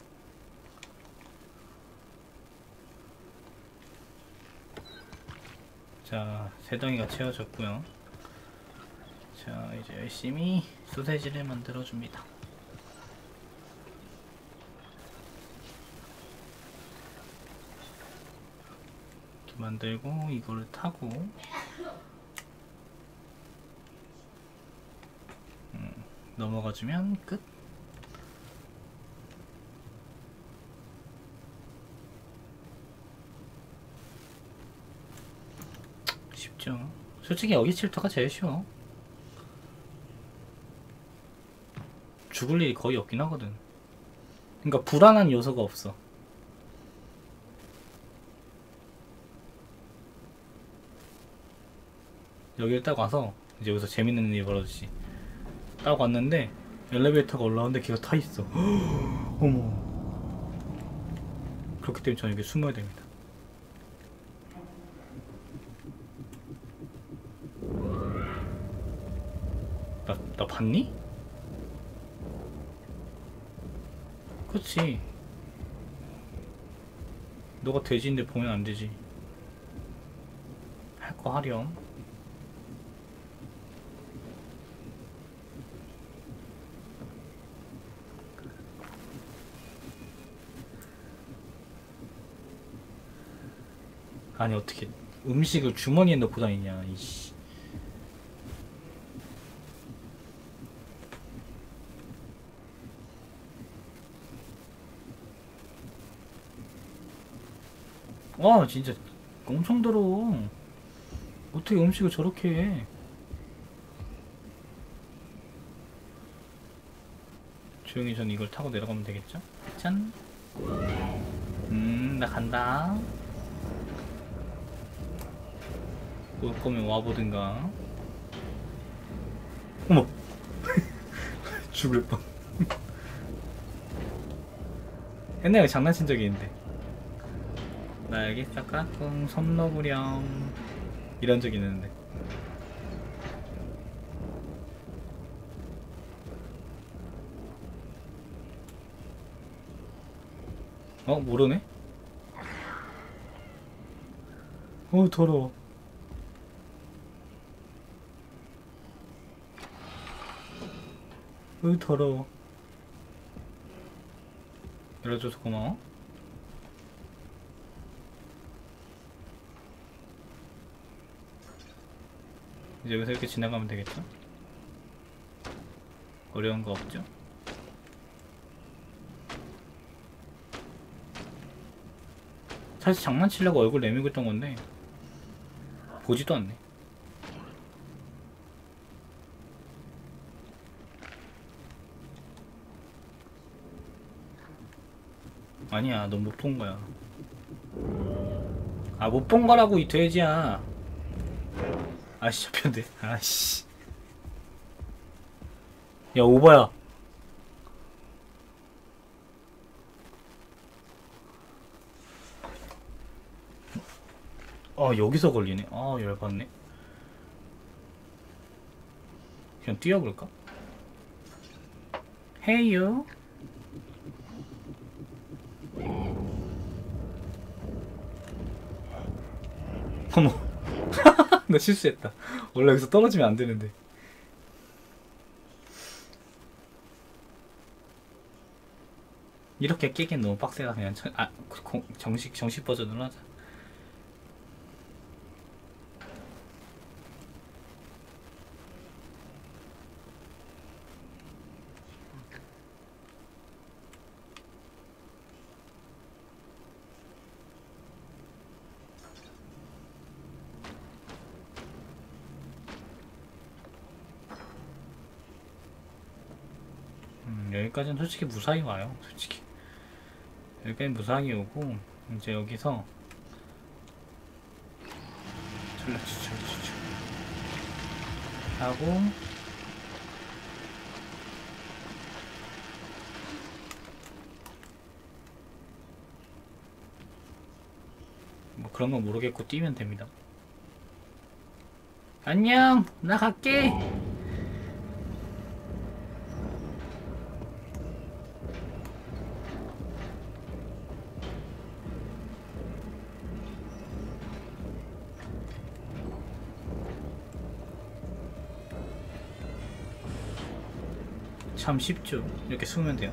Speaker 1: 자, 세 덩이가 채워졌고요. 자, 이제 열심히 소세지를 만들어 줍니다. 이렇게 만들고 이거를 타고 음, 넘어가 주면 끝. 쉽죠. 솔직히 여기 칠터가 제일 쉬워. 죽을 일이 거의 없긴 하거든. 그러니까 불안한 요소가 없어. 여기를 딱 와서 이제 여기서 재밌는 일이 벌어지지. 딱 왔는데 엘리베이터가 올라오는데 걔가 타 있어. 어머. 그렇기 때문에 저는 여기 숨어야 됩니다. 나, 나 봤니? 그치. 너가 돼지인데 보면 안 되지. 할 거 하렴. 아니 어떻게 음식을 주머니에 넣고 다니냐 이씨. 와 진짜 엄청 더러워. 어떻게 음식을 저렇게 해. 조용히 전 이걸 타고 내려가면 되겠죠? 짠. 음, 나 간다. 올 거면 와보든가. 어머. 죽을 뻔. 옛날에 장난친 적이 있는데. 날개 싹깍꿍 섬 넣으렴. 이런 적이 있는데. 어? 모르네? 어 더러워. 으 더러워. 열어줘서 고마워. 이제 여기서 이렇게 지나가면 되겠죠? 어려운 거 없죠? 사실 장난치려고 얼굴 내밀고 있던 건데 보지도 않네. 아니야, 넌 못 본 거야. 아, 못 본 거라고 이 돼지야. 아씨, 잡혔네. 아씨. 야, 오바야. 아, 여기서 걸리네. 아, 열받네. 그냥 뛰어볼까? 헤이요. 어머. 나 실수했다. 원래 여기서 떨어지면 안 되는데. 이렇게 깨긴 너무 빡세다. 그냥 정, 아, 정식 정식 버전으로 하자. 음, 여기까지는 솔직히 무사히 와요. 솔직히 여기까지 무사히 오고 이제 여기서 철라치철 하고 뭐 그런 건 모르겠고 뛰면 됩니다. 안녕, 나 갈게. 참 쉽죠. 이렇게 숨으면 돼요.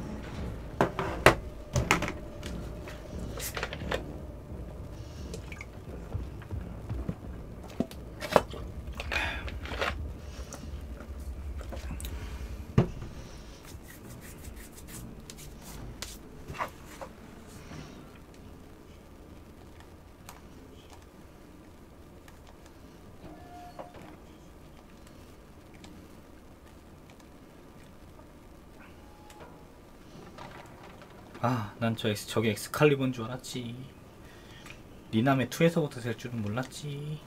Speaker 1: 아, 난 저 저게 엑스칼리버인 줄 알았지. 니남의 이에서부터 될 줄은 몰랐지.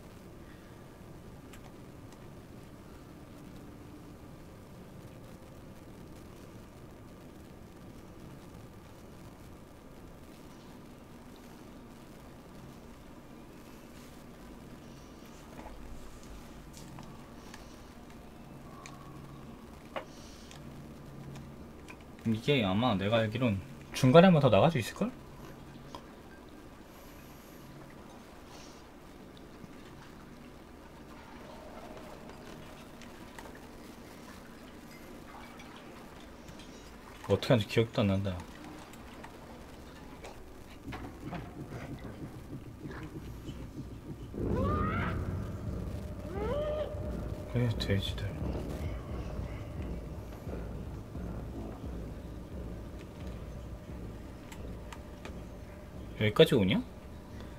Speaker 1: 이게 아마 내가 알기론 중간에 한 번 더 나갈 수 있을걸? 어떻게 하는지 기억도 안 난다. 그래, 돼지들. 여기까지 오냐?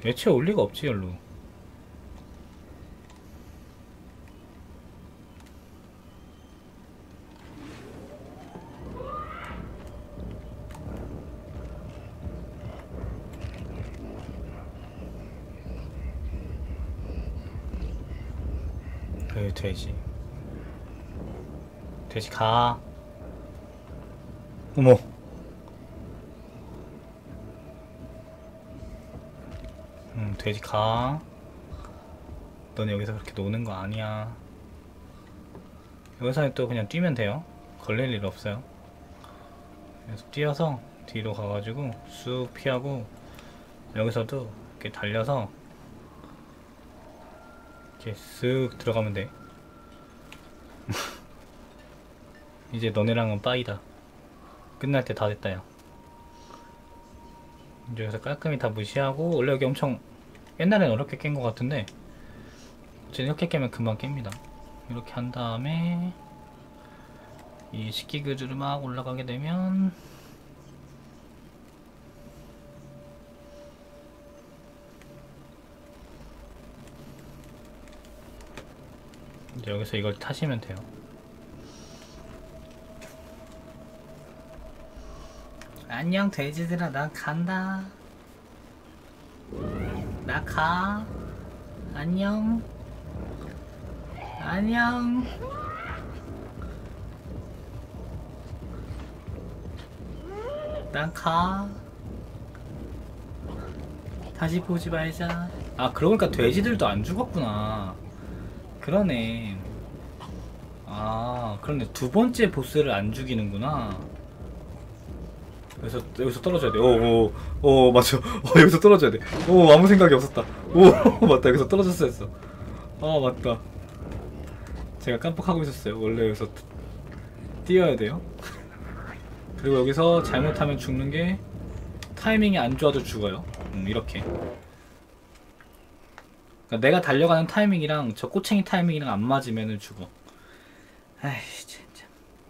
Speaker 1: 애초에 올 리가 없지 열로. 그 돼지 돼지 가. 어머. 음 돼지 가. 너네 여기서 그렇게 노는 거 아니야. 여기서는 또 그냥 뛰면 돼요. 걸릴 일 없어요. 그래서 뛰어서 뒤로 가가지고 쑥 피하고, 여기서도 이렇게 달려서 이렇게 쓱 들어가면 돼. 이제 너네랑은 빠이다. 끝날 때 다 됐다 야. 이제 여기서 깔끔히 다 무시하고, 원래 여기 엄청 옛날엔 어렵게 깬 것 같은데 이제 이렇게 깨면 금방 깹니다. 이렇게 한 다음에 이 식기그주를 막 올라가게 되면 이제 여기서 이걸 타시면 돼요. 안녕 돼지들아, 난 간다. 나 가. 안녕. 안녕. 난 가. 다시 보지 말자. 아, 그러고 보니까 돼지들도 안 죽었구나. 그러네. 아, 그런데 두 번째 보스를 안 죽이는구나. 여기서, 여기서 떨어져야 돼. 오, 오, 오, 맞죠. 어, 여기서 떨어져야 돼. 오, 아무 생각이 없었다. 오, 맞다. 여기서 떨어졌어야 했어. 아, 맞다. 제가 깜빡하고 있었어요. 원래 여기서 뛰어야 돼요. 그리고 여기서 잘못하면 죽는 게, 타이밍이 안 좋아도 죽어요. 음, 이렇게. 그러니까 내가 달려가는 타이밍이랑 저 꼬챙이 타이밍이랑 안 맞으면은 죽어. 아이씨, 진짜.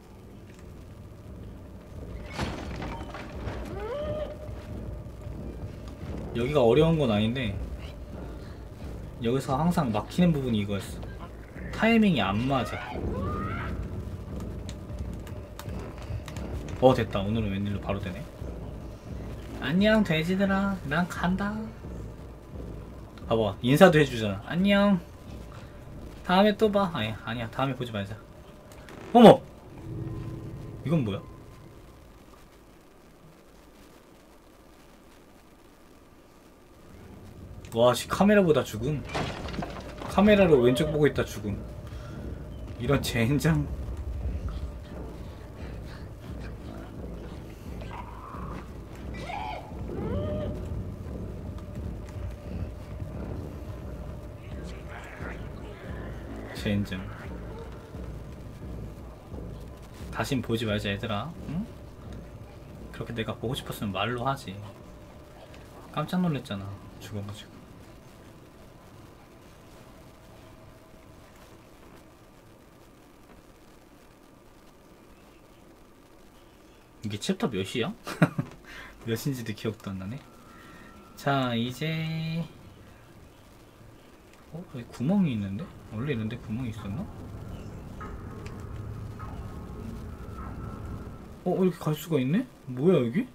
Speaker 1: 여기가 어려운 건 아닌데 여기서 항상 막히는 부분이 이거였어. 타이밍이 안 맞아. 어, 됐다. 오늘은 웬일로 바로 되네. 안녕 돼지들아, 난 간다. 봐봐, 인사도 해주잖아. 안녕, 다음에 또 봐. 아니, 아니야, 다음에 보지 말자. 어머, 이건 뭐야? 와, 씨, 카메라보다 죽음. 카메라로 왼쪽 보고 있다 죽음. 이런 젠장. 젠장. 다신 보지 말자 얘들아. 응? 그렇게 내가 보고 싶었으면 말로 하지. 깜짝 놀랐잖아 죽어가지고. 이게 챕터 몇이야? 몇인지도 기억도 안 나네. 자, 이제 어? 여기 구멍이 있는데? 원래 이런데 구멍이 있었나? 어? 이렇게 갈 수가 있네? 뭐야 여기?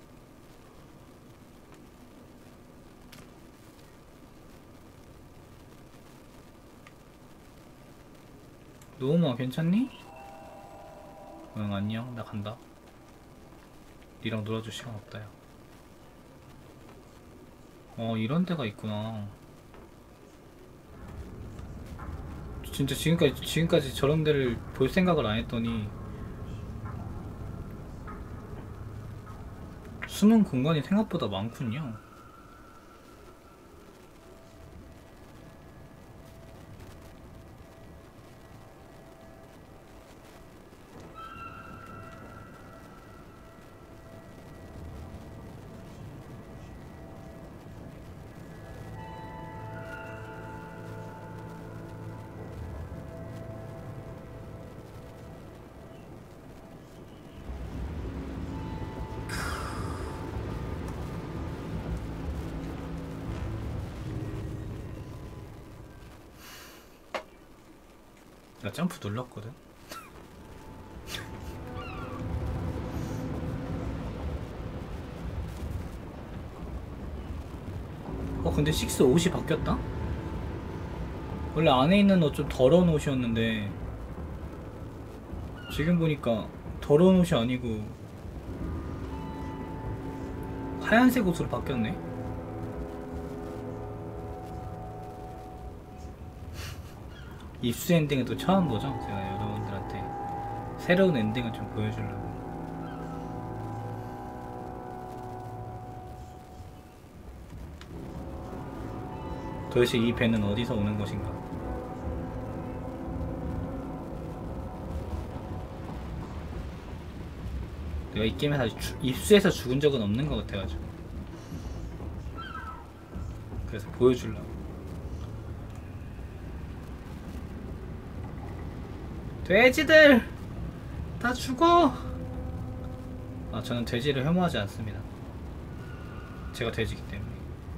Speaker 1: 노우마 괜찮니? 응, 안녕. 나 간다. 니랑 놀아줄 시간 없다 야. 어, 이런 데가 있구나. 진짜 지금까지 지금까지 저런 데를 볼 생각을 안 했더니 숨은 공간이 생각보다 많군요. 나 점프 눌렀거든. 어 근데 식스 옷이 바뀌었다? 원래 안에 있는 옷 좀 더러운 옷이었는데 지금 보니까 더러운 옷이 아니고 하얀색 옷으로 바뀌었네. 입수 엔딩은 또 처음 보죠? 제가 여러분들한테 새로운 엔딩을 좀 보여주려고. 도대체 이 배는 어디서 오는 것인가? 내가 이 게임에서 아직 주, 입수해서 죽은 적은 없는 것 같아가지고 그래서 보여주려고. 돼지들! 다 죽어! 아 저는 돼지를 혐오하지 않습니다. 제가 돼지기 때문에.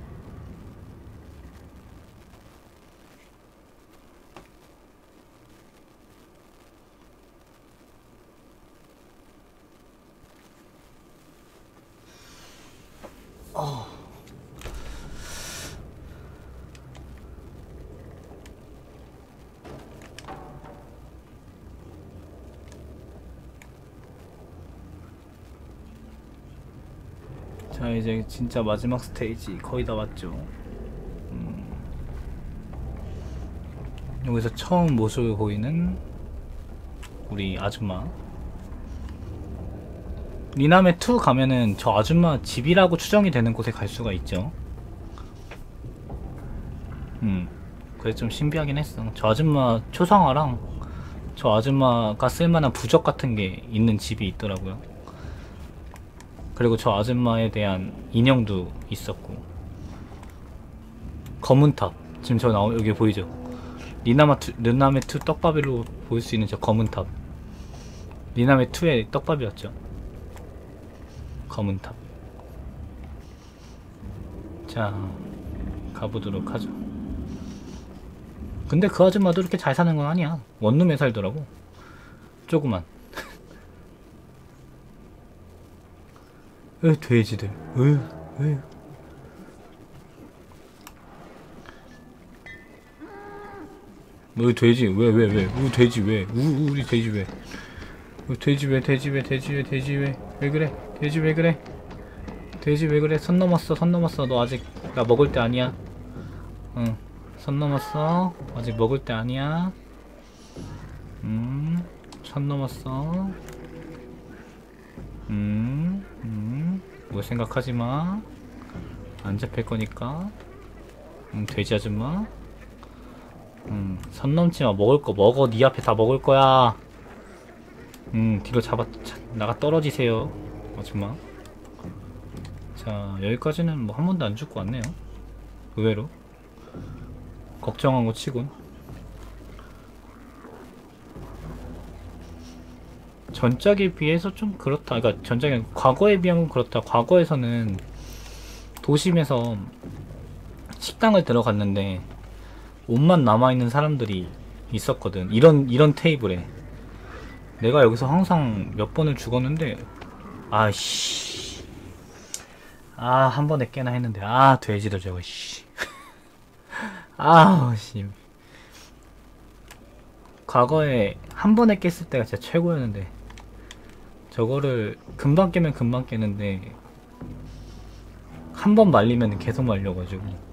Speaker 1: 어. 자 이제 진짜 마지막 스테이지 거의 다 왔죠. 음. 여기서 처음 모습을 보이는 우리 아줌마. 리나메 투 가면은 저 아줌마 집이라고 추정이 되는 곳에 갈 수가 있죠. 음, 그게 좀 신비하긴 했어. 저 아줌마 초상화랑 저 아줌마가 쓸만한 부적 같은 게 있는 집이 있더라고요. 그리고 저 아줌마에 대한 인형도 있었고. 검은 탑, 지금 저 나오 여기 보이죠? 리나마 투, 리나메 투 떡밥으로 보일 수 있는 저 검은 탑. 리나메 투의 떡밥이었죠. 검은 탑. 자, 가보도록 하죠. 근데 그 아줌마도 이렇게 잘 사는 건 아니야. 원룸에 살더라고. 조그만. 으, 돼지들. 으, 으. 뭐 돼지 왜 왜 왜? 우 돼지 왜? 우 우리 돼지 왜? 우 돼지 왜 돼지 왜 돼지 왜 돼지 왜? 왜 그래? 돼지 왜 그래? 돼지 왜 그래? 선 넘었어 선 넘었어. 너 아직 나 먹을 때 아니야. 응, 선 넘었어. 아직 먹을 때 아니야. 음, 선 넘었어. 음, 음, 뭐 생각하지 마. 안 잡힐 거니까. 음, 돼지 아줌마. 음, 선 넘지 마. 먹을 거 먹어. 네 앞에 다 먹을 거야. 음, 뒤로 잡아, 차, 나가 떨어지세요. 아줌마. 자, 여기까지는 뭐 한 번도 안 죽고 왔네요. 의외로. 걱정한 거 치곤. 전작에 비해서 좀 그렇다. 그러니까 전작에 과거에 비하면 그렇다. 과거에서는 도심에서 식당을 들어갔는데 옷만 남아있는 사람들이 있었거든. 이런 이런 테이블에 내가 여기서 항상 몇 번을 죽었는데 아씨 아 한 번에 깨나 했는데 아 돼지들 저거 씨 아우 씨 과거에 한 번에 깼을 때가 진짜 최고였는데 저거를 금방 깨면 금방 깨는데 한 번 말리면 계속 말려가지고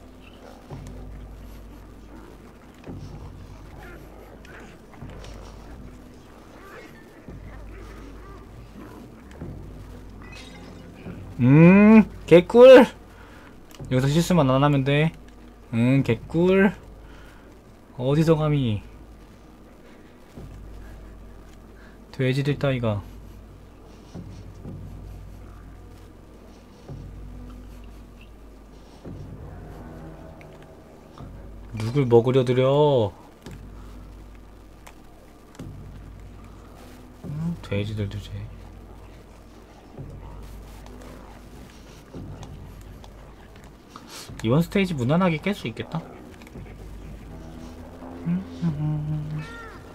Speaker 1: 음 개꿀. 여기서 실수만 안 하면 돼. 응 개꿀. 어디서 감히 돼지들 따위가. 누굴 먹으려 들여. 음, 돼지들 주제. 이번 스테이지 무난하게 깰 수 있겠다.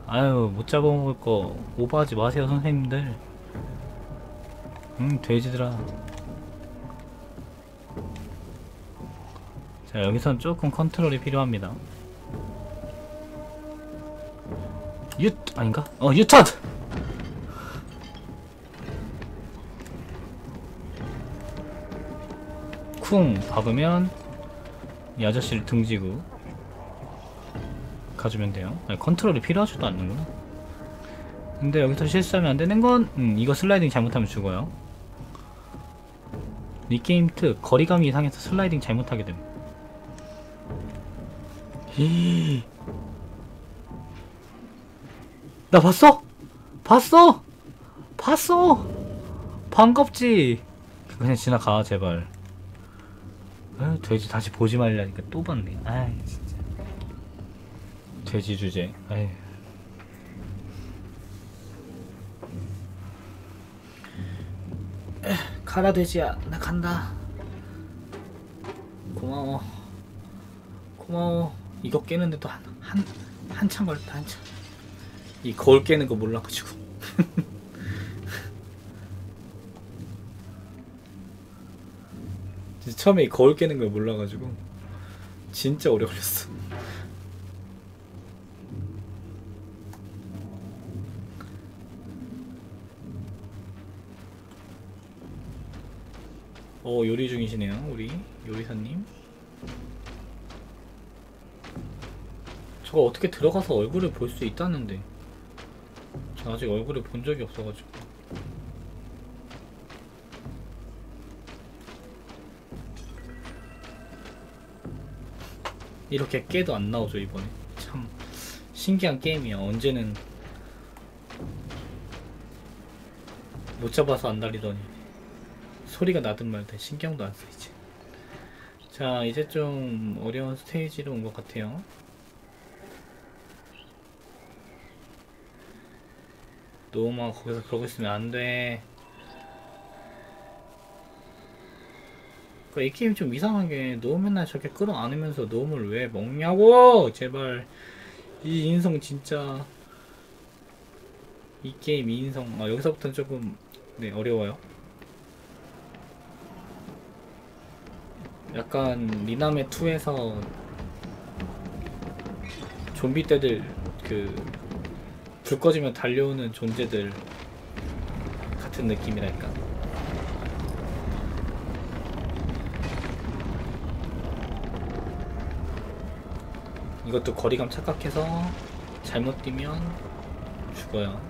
Speaker 1: 아유 못 잡아먹을 거 오버하지 마세요 선생님들. 응 돼지들아. 자 여기선 조금 컨트롤이 필요합니다. 유 아닌가? 어 유턴! 쿵 박으면 이 아저씨를 등지고 가주면 돼요. 아니, 컨트롤이 필요하지도 않는구나. 근데 여기서 실수하면 안되는 건 음, 이거 슬라이딩 잘못하면 죽어요. 이 게임 특 거리감이 이상해서 슬라이딩 잘못하게 됨. 히히. 나 봤어? 봤어? 봤어? 반갑지? 그냥 지나가 제발. 아, 돼지 다시 보지 말라니까 또 봤네. 아이 진짜. 돼지 주제. 아이. 가라 돼지야 나 간다. 고마워 고마워. 이거 깨는데도 한, 한, 한참 걸렸다 한참. 이 거울 깨는 거 몰라가지고 처음에 이 거울 깨는 걸 몰라가지고 진짜 오래 걸렸어. 어 요리 중이시네요 우리 요리사님. 저거 어떻게 들어가서 얼굴을 볼 수 있다는데 저 아직 얼굴을 본 적이 없어가지고. 이렇게 깨도 안 나오죠 이번에. 참 신기한 게임이야. 언제는 못 잡아서 안 달리더니 소리가 나든 말든 신경도 안 쓰이지. 자 이제 좀 어려운 스테이지로 온 것 같아요. 노우마 거기서 그러고 있으면 안돼. 그러니까 이 게임 좀 이상하게 노우 맨날 저렇게 끌어안으면서 노움을 왜 먹냐고. 제발 이 인성 진짜. 이 게임 이 인성. 아 여기서부터는 조금 네 어려워요. 약간 리나메 투에서 좀비 떼들 그 불 꺼지면 달려오는 존재들 같은 느낌이랄까. 이것도 거리감 착각해서 잘못 뛰면 죽어요.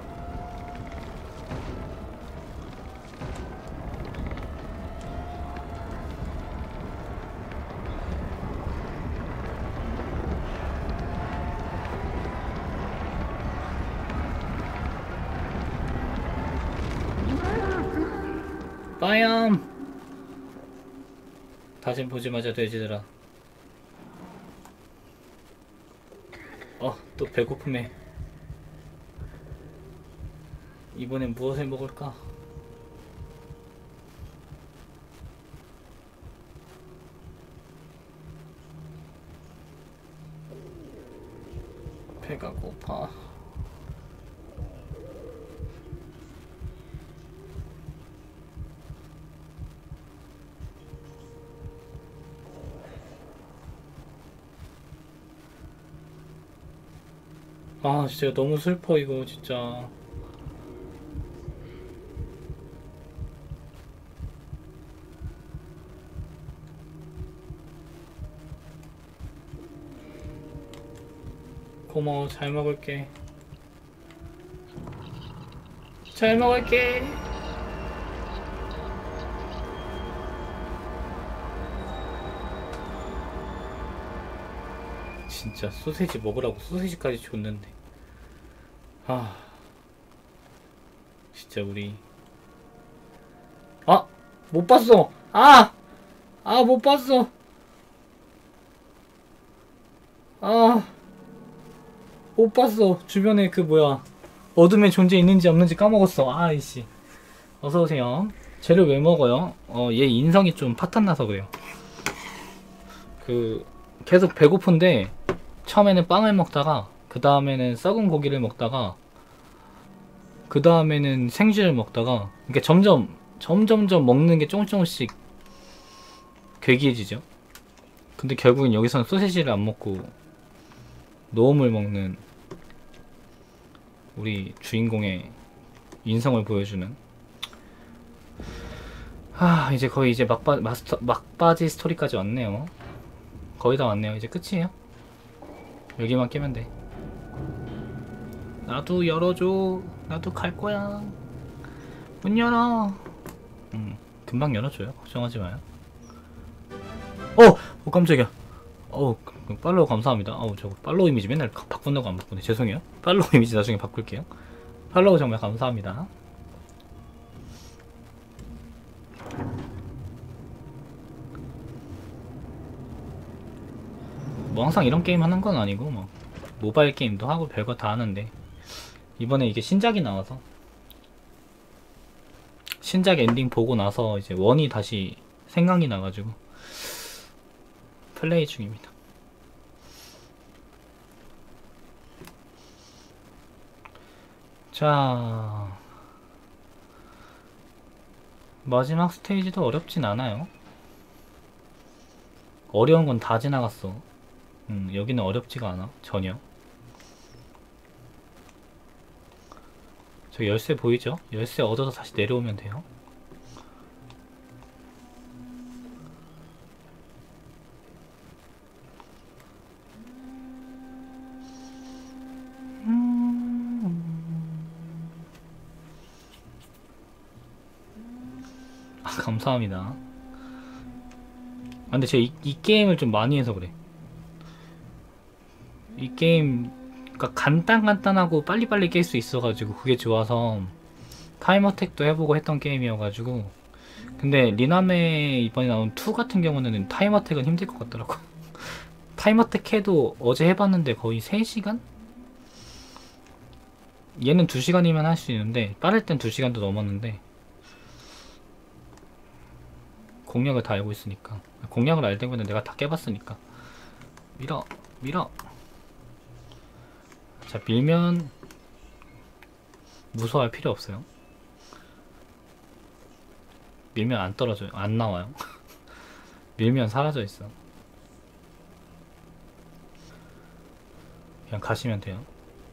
Speaker 1: 빠염! 다신 보지 마자 돼지들아. 어, 또 배고픔에. 이번엔 무엇을 먹을까? 배가 고파. 아 진짜 너무 슬퍼 이거 진짜. 고마워. 잘 먹을게. 잘 먹을게. 진짜 소세지 먹으라고 소세지까지 줬는데. 아 진짜 우리 아 못 봤어. 아 아 못 봤어. 아 못 봤어. 주변에 그 뭐야 어둠의 존재 있는지 없는지 까먹었어. 아이씨. 어서오세요. 쟤를 왜 먹어요? 어 얘 인성이 좀 파탄나서 그래요. 그 계속 배고픈데 처음에는 빵을 먹다가 그 다음에는 썩은 고기를 먹다가 그 다음에는 생쥐를 먹다가 그러니까 점점 점점점 먹는 게 조금 조금씩 괴기해지죠. 근데 결국엔 여기서는 소시지를 안 먹고 노음을 먹는 우리 주인공의 인성을 보여주는. 하, 이제 거의 이제 막바, 마스터, 막바지 스토리까지 왔네요. 거의 다 왔네요. 이제 끝이에요. 여기만 깨면 돼. 나도 열어줘. 나도 갈 거야. 문 열어. 음, 금방 열어줘요. 걱정하지 마요. 어! 어 깜짝이야. 어우, 팔로우 감사합니다. 어우, 저거 팔로우 이미지 맨날 바꾼다고 안 바꾸네. 죄송해요. 팔로우 이미지 나중에 바꿀게요. 팔로우 정말 감사합니다. 뭐 항상 이런 게임 하는 건 아니고 뭐 모바일 게임도 하고 별거 다 하는데 이번에 이게 신작이 나와서 신작 엔딩 보고 나서 이제 원이 다시 생각이 나가지고 플레이 중입니다. 자, 마지막 스테이지도 어렵진 않아요. 어려운 건 다 지나갔어. 음, 여기는 어렵지가 않아. 전혀. 저 열쇠 보이죠? 열쇠 얻어서 다시 내려오면 돼요. 아, 감사합니다. 아, 근데 제가 이, 이 게임을 좀 많이 해서 그래. 이 게임 그러니까 간단간단하고 빨리빨리 깰 수 있어가지고 그게 좋아서 타임어택도 해보고 했던 게임이어가지고. 근데 리나메 이번에 나온 투 같은 경우는 타임어택은 힘들 것 같더라고. 타임어택 해도 어제 해봤는데 거의 세 시간? 얘는 두 시간이면 할 수 있는데 빠를 땐 두 시간도 넘었는데 공략을 다 알고 있으니까. 공략을 알다보면 내가 다 깨봤으니까. 밀어 밀어. 자, 밀면 무서워할 필요 없어요. 밀면 안 떨어져요. 안 나와요. 밀면 사라져 있어. 그냥 가시면 돼요.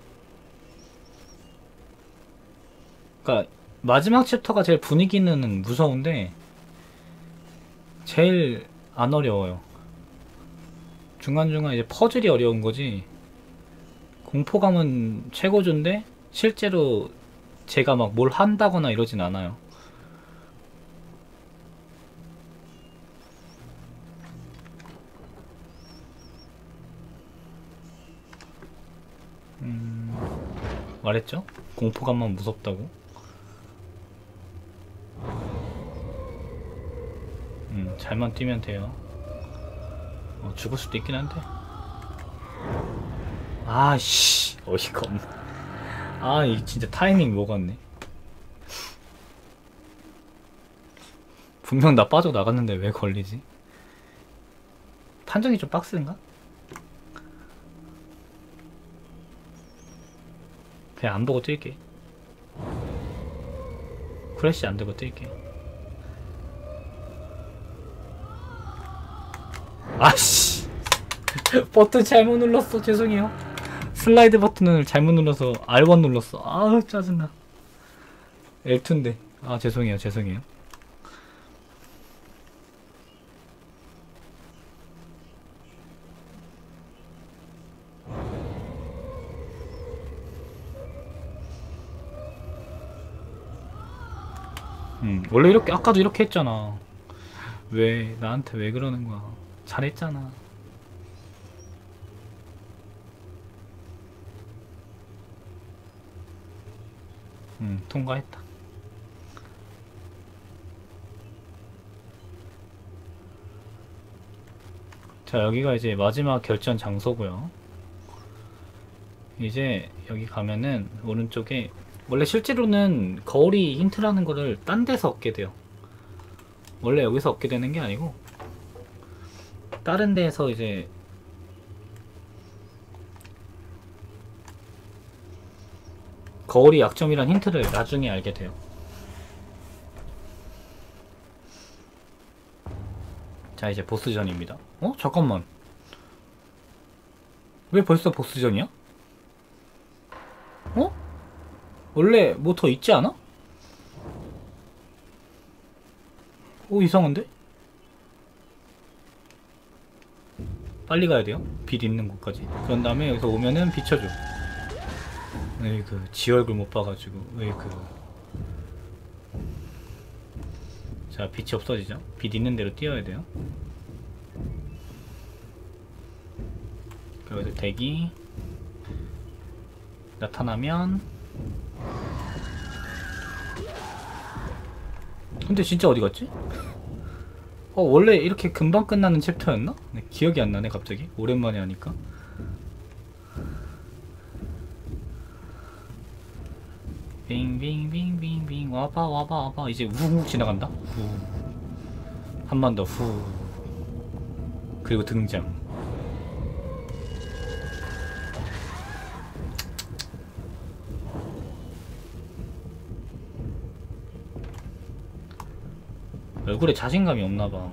Speaker 1: 그러니까 마지막 챕터가 제일 분위기는 무서운데 제일 안 어려워요. 중간중간 이제 퍼즐이 어려운 거지. 공포감은 최고조인데 실제로 제가 막 뭘 한다거나 이러진 않아요. 음... 말했죠? 공포감만 무섭다고. 음, 잘만 뛰면 돼요. 어, 죽을 수도 있긴 한데. 아씨, 어이가 없네. 아, 이 진짜 타이밍 먹었네. 분명 나 빠져나갔는데 왜 걸리지? 판정이 좀 빡센가? 그냥 안 보고 뛸게. 크래쉬 안 되고 뛸게. 아씨. 버튼 잘못 눌렀어. 죄송해요. 슬라이드 버튼을 잘못 눌러서 알 원 눌렀어. 아우, 짜증나. 엘 투인데. 아, 죄송해요. 죄송해요. 음, 원래 이렇게 아까도 이렇게 했잖아. 왜 나한테 왜 그러는 거야? 잘했잖아. 음, 통과했다. 자, 여기가 이제 마지막 결전 장소고요. 이제 여기 가면은 오른쪽에 원래 실제로는 거울이 힌트라는 거를 딴 데서 얻게 돼요. 원래 여기서 얻게 되는 게 아니고 다른 데에서 이제 거울이 약점이란 힌트를 나중에 알게 돼요. 자, 이제 보스전입니다. 어? 잠깐만. 왜 벌써 보스전이야? 어? 원래 뭐 더 있지 않아? 오, 이상한데? 빨리 가야 돼요. 빛 있는 곳까지. 그런 다음에 여기서 오면은 비춰줘. 으이그, 지 얼굴 못 봐가지고. 으이그. 자, 빛이 없어지죠. 빛 있는 대로 뛰어야 돼요. 그리고 대기. 나타나면. 근데 진짜 어디 갔지? 어, 원래 이렇게 금방 끝나는 챕터였나? 네, 기억이 안 나네, 갑자기. 오랜만에 하니까. 빙빙빙빙빙 와봐 와봐 와봐. 이제 우훅 지나간다. 후. 한 번 더 후. 그리고 등장. 얼굴에 자신감이 없나봐.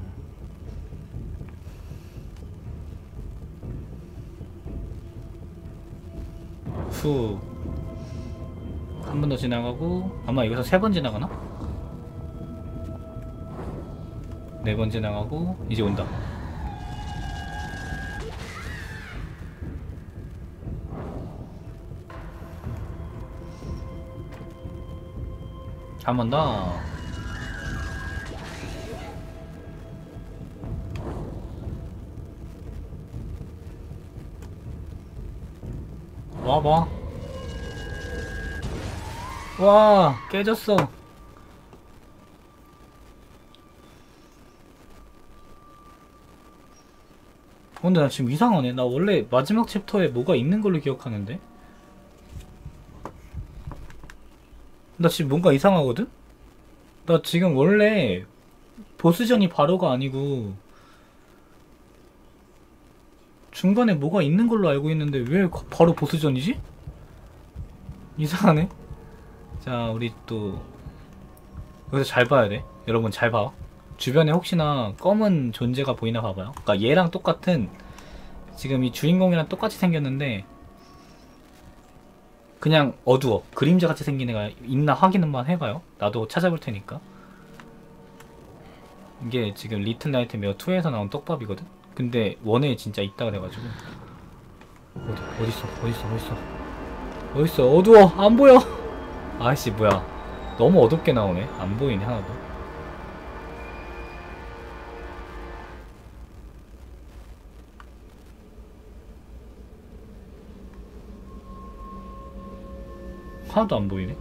Speaker 1: 후. 한 번 더 지나가고, 아마 여기서 세 번 지나가나? 네 번 지나가고, 이제 온다. 한 번 더. 와봐. 와, 깨졌어. 어, 근데 나 지금 이상하네. 나 원래 마지막 챕터에 뭐가 있는 걸로 기억하는데? 나 지금 뭔가 이상하거든? 나 지금 원래 보스전이 바로가 아니고 중간에 뭐가 있는 걸로 알고 있는데 왜 바로 보스전이지? 이상하네. 자, 우리 또 여기서 잘 봐야 돼. 여러분 잘 봐. 주변에 혹시나 검은 존재가 보이나 봐봐요. 그러니까 얘랑 똑같은, 지금 이 주인공이랑 똑같이 생겼는데 그냥 어두워. 그림자 같이 생긴 애가 있나 확인만 해봐요. 나도 찾아볼 테니까. 이게 지금 리틀 나이트메어 투에서 나온 떡밥이거든? 근데 원에 진짜 있다 그래가지고. 어디, 어딨어, 어딨어, 어딨어. 어딨어, 어두워, 안 보여! 아이씨, 뭐야. 너무 어둡게 나오네. 안 보이네, 하나도. 하나도 안 보이네.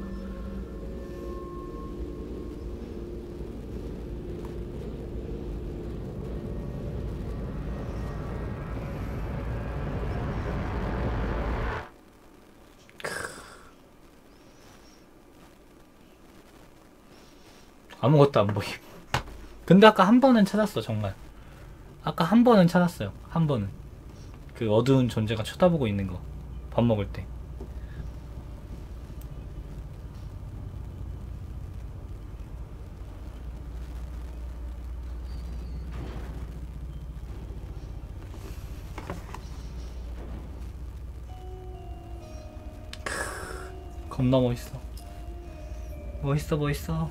Speaker 1: 아무것도 안 보임. 근데 아까 한 번은 찾았어, 정말. 아까 한 번은 찾았어요. 한 번은. 그 어두운 존재가 쳐다보고 있는 거. 밥 먹을 때. 겁나 멋있어. 멋있어, 멋있어.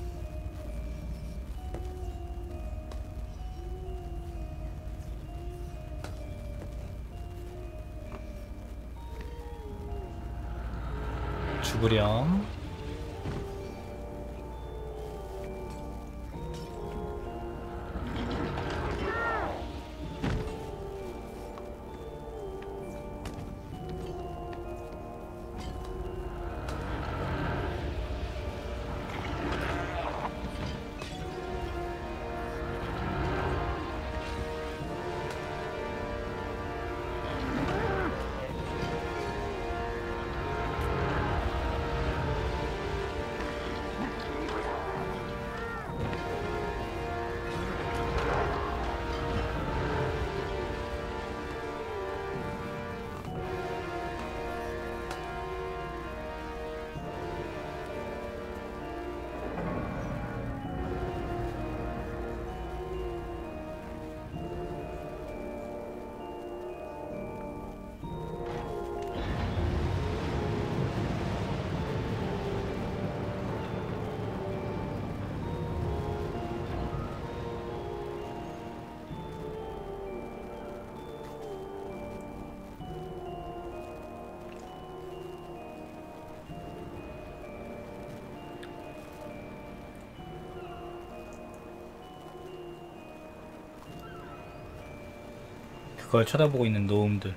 Speaker 1: 죽으렴. 그걸 쳐다보고 있는 노움들.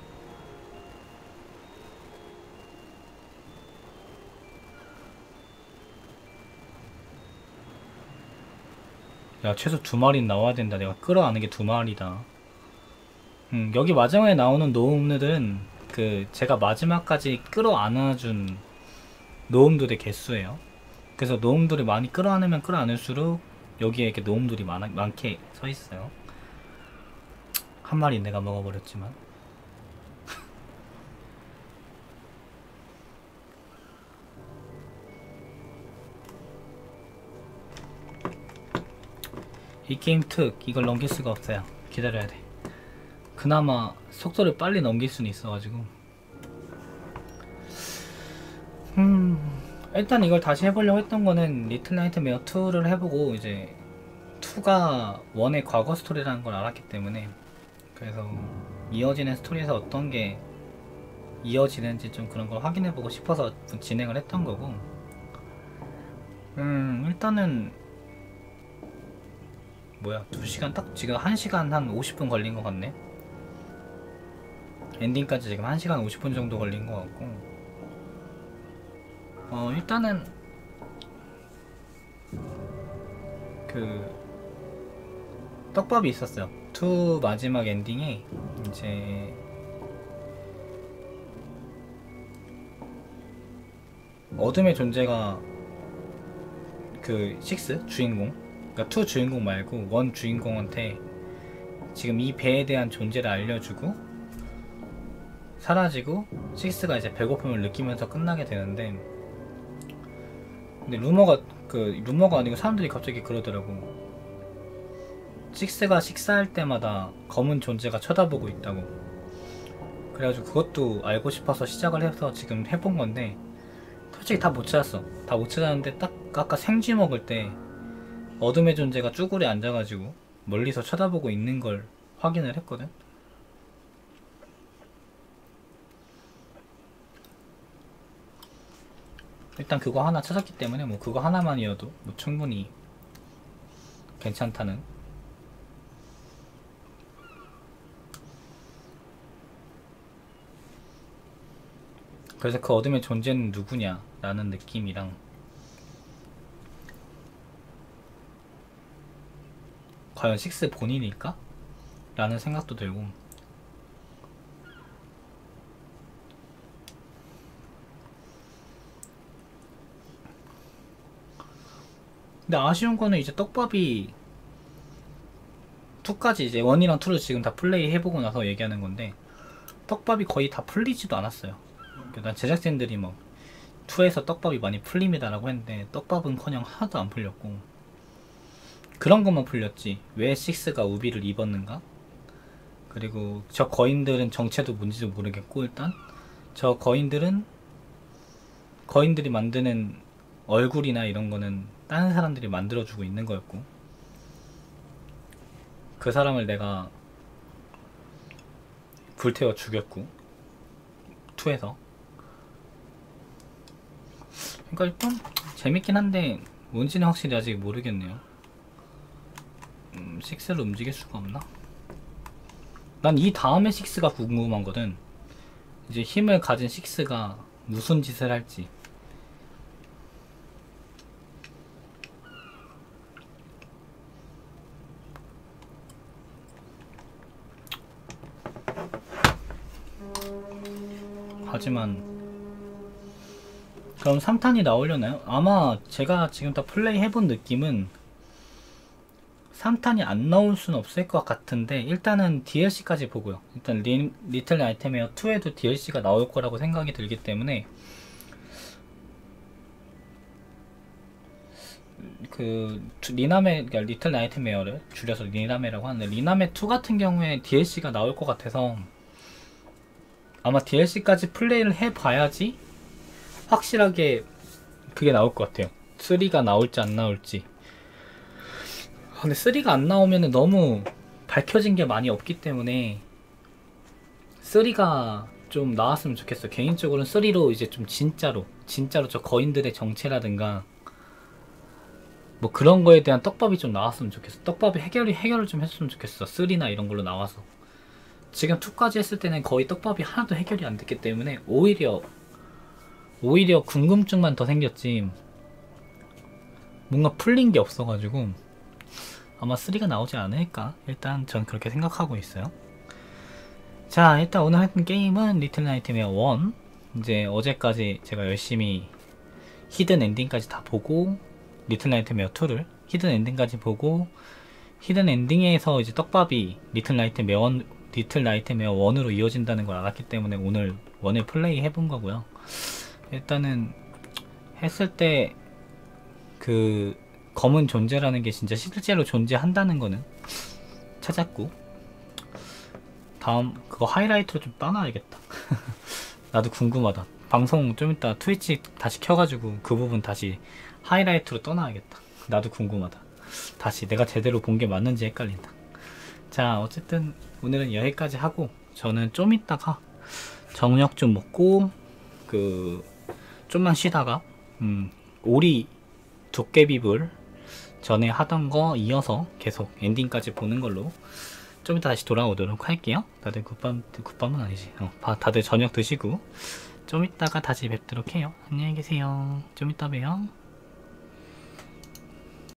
Speaker 1: 야, 최소 두 마리는 나와야 된다. 내가 끌어안는 게 두 마리다. 음, 여기 마지막에 나오는 노움들은 그 제가 마지막까지 끌어안아준 노움들의 개수예요. 그래서 노움들이 많이 끌어안으면 끌어안을수록 여기에 이렇게 노움들이 많아, 많게 서 있어요. 한 마리 내가 먹어버렸지만. 이 게임 특 이걸 넘길 수가 없어요. 기다려야 돼. 그나마 속도를 빨리 넘길 수는 있어가지고. 음 일단 이걸 다시 해보려고 했던 거는 리틀 나이트메어 투를 해보고 이제 투가 원의 과거 스토리라는 걸 알았기 때문에, 그래서 이어지는 스토리에서 어떤 게 이어지는지 좀 그런 걸 확인해보고 싶어서 진행을 했던 거고. 음 일단은 뭐야, 두 시간 딱 지금 한 시간 한 오십 분 걸린 것 같네. 엔딩까지 지금 한 시간 오십 분 정도 걸린 것 같고. 어 일단은 그 떡밥이 있었어요. 투 마지막 엔딩에 이제 어둠의 존재가 그 식스 주인공, 그러니까 투 주인공 말고 원 주인공한테 지금 이 배에 대한 존재를 알려주고 사라지고 식스가 이제 배고픔을 느끼면서 끝나게 되는데, 근데 루머가 그 루머가 아니고 사람들이 갑자기 그러더라고. 식스가 식사할 때마다 검은 존재가 쳐다보고 있다고. 그래가지고 그것도 알고 싶어서 시작을 해서 지금 해본 건데, 솔직히 다 못 찾았어. 다 못 찾았는데 딱 아까 생쥐 먹을 때 어둠의 존재가 쭈그려 앉아가지고 멀리서 쳐다보고 있는 걸 확인을 했거든. 일단 그거 하나 찾았기 때문에 뭐 그거 하나만이어도 뭐 충분히 괜찮다는. 그래서 그 어둠의 존재는 누구냐 라는 느낌이랑, 과연 식스 본인일까? 라는 생각도 들고. 근데 아쉬운 거는 이제 떡밥이 투까지 이제 원이랑 투를 지금 다 플레이 해보고 나서 얘기하는 건데, 떡밥이 거의 다 풀리지도 않았어요. 난 제작진들이 뭐 투에서 떡밥이 많이 풀립니다 라고 했는데 떡밥은 커녕 하나도 안 풀렸고, 그런 것만 풀렸지 왜 식스가 우비를 입었는가, 그리고 저 거인들은 정체도 뭔지도 모르겠고, 일단 저 거인들은 거인들이 만드는 얼굴이나 이런 거는 다른 사람들이 만들어주고 있는 거였고, 그 사람을 내가 불태워 죽였고 투에서. 그러니까 일단 재밌긴 한데 뭔지는 확실히 아직 모르겠네요. 음, 식스를 움직일 수가 없나? 난 이 다음에 식스가 궁금한 거든. 이제 힘을 가진 식스가 무슨 짓을 할지. 하지만 그럼 삼 탄이 나오려나요? 아마 제가 지금 다 플레이 해본 느낌은 삼 탄이 안 나올 수는 없을 것 같은데, 일단은 디엘씨까지 보고요. 일단 리, 리틀 나이트메어 투에도 디엘씨가 나올 거라고 생각이 들기 때문에 그 리나메, 그러니까 리틀 나이트메어를 줄여서 리나메라고 하는데, 리나메 투 같은 경우에 디엘씨가 나올 것 같아서 아마 디엘씨까지 플레이를 해봐야지 확실하게 그게 나올 것 같아요. 쓰리가 나올지 안 나올지. 근데 쓰리가 안 나오면 너무 밝혀진 게 많이 없기 때문에 쓰리가 좀 나왔으면 좋겠어. 개인적으로는 쓰리로 이제 좀 진짜로 진짜로 저 거인들의 정체라든가 뭐 그런 거에 대한 떡밥이 좀 나왔으면 좋겠어. 떡밥이 해결이 해결을 좀 했으면 좋겠어. 쓰리나 이런 걸로 나와서. 지금 이까지 했을 때는 거의 떡밥이 하나도 해결이 안 됐기 때문에 오히려 오히려 궁금증만 더 생겼지 뭔가 풀린 게 없어가지고 아마 쓰리가 나오지 않을까 일단 전 그렇게 생각하고 있어요. 자, 일단 오늘 했던 게임은 리틀 나이트메어 원. 이제 어제까지 제가 열심히 히든 엔딩까지 다 보고 리틀 나이트메어 투를 히든 엔딩까지 보고 히든 엔딩에서 이제 떡밥이 리틀 나이트메어 원, 리틀 나이트메어 원으로 이어진다는 걸 알았기 때문에 오늘 원을 플레이 해본 거고요. 일단은 했을 때 그 검은 존재라는 게 진짜 실제로 존재한다는 거는 찾았고, 다음 그거 하이라이트로 좀 따놔야겠다. 나도 궁금하다. 방송 좀 이따 트위치 다시 켜가지고 그 부분 다시 하이라이트로 떠나야겠다. 나도 궁금하다. 다시 내가 제대로 본 게 맞는지 헷갈린다. 자, 어쨌든 오늘은 여기까지 하고 저는 좀 이따가 저녁 좀 먹고 그 좀만 쉬다가 음 오리 도깨비불 전에 하던 거 이어서 계속 엔딩까지 보는 걸로 좀 이따 다시 돌아오도록 할게요. 다들 굿밤, 굿밤은 아니지. 어, 다들 저녁 드시고 좀 이따가 다시 뵙도록 해요. 안녕히 계세요. 좀 이따 봬요.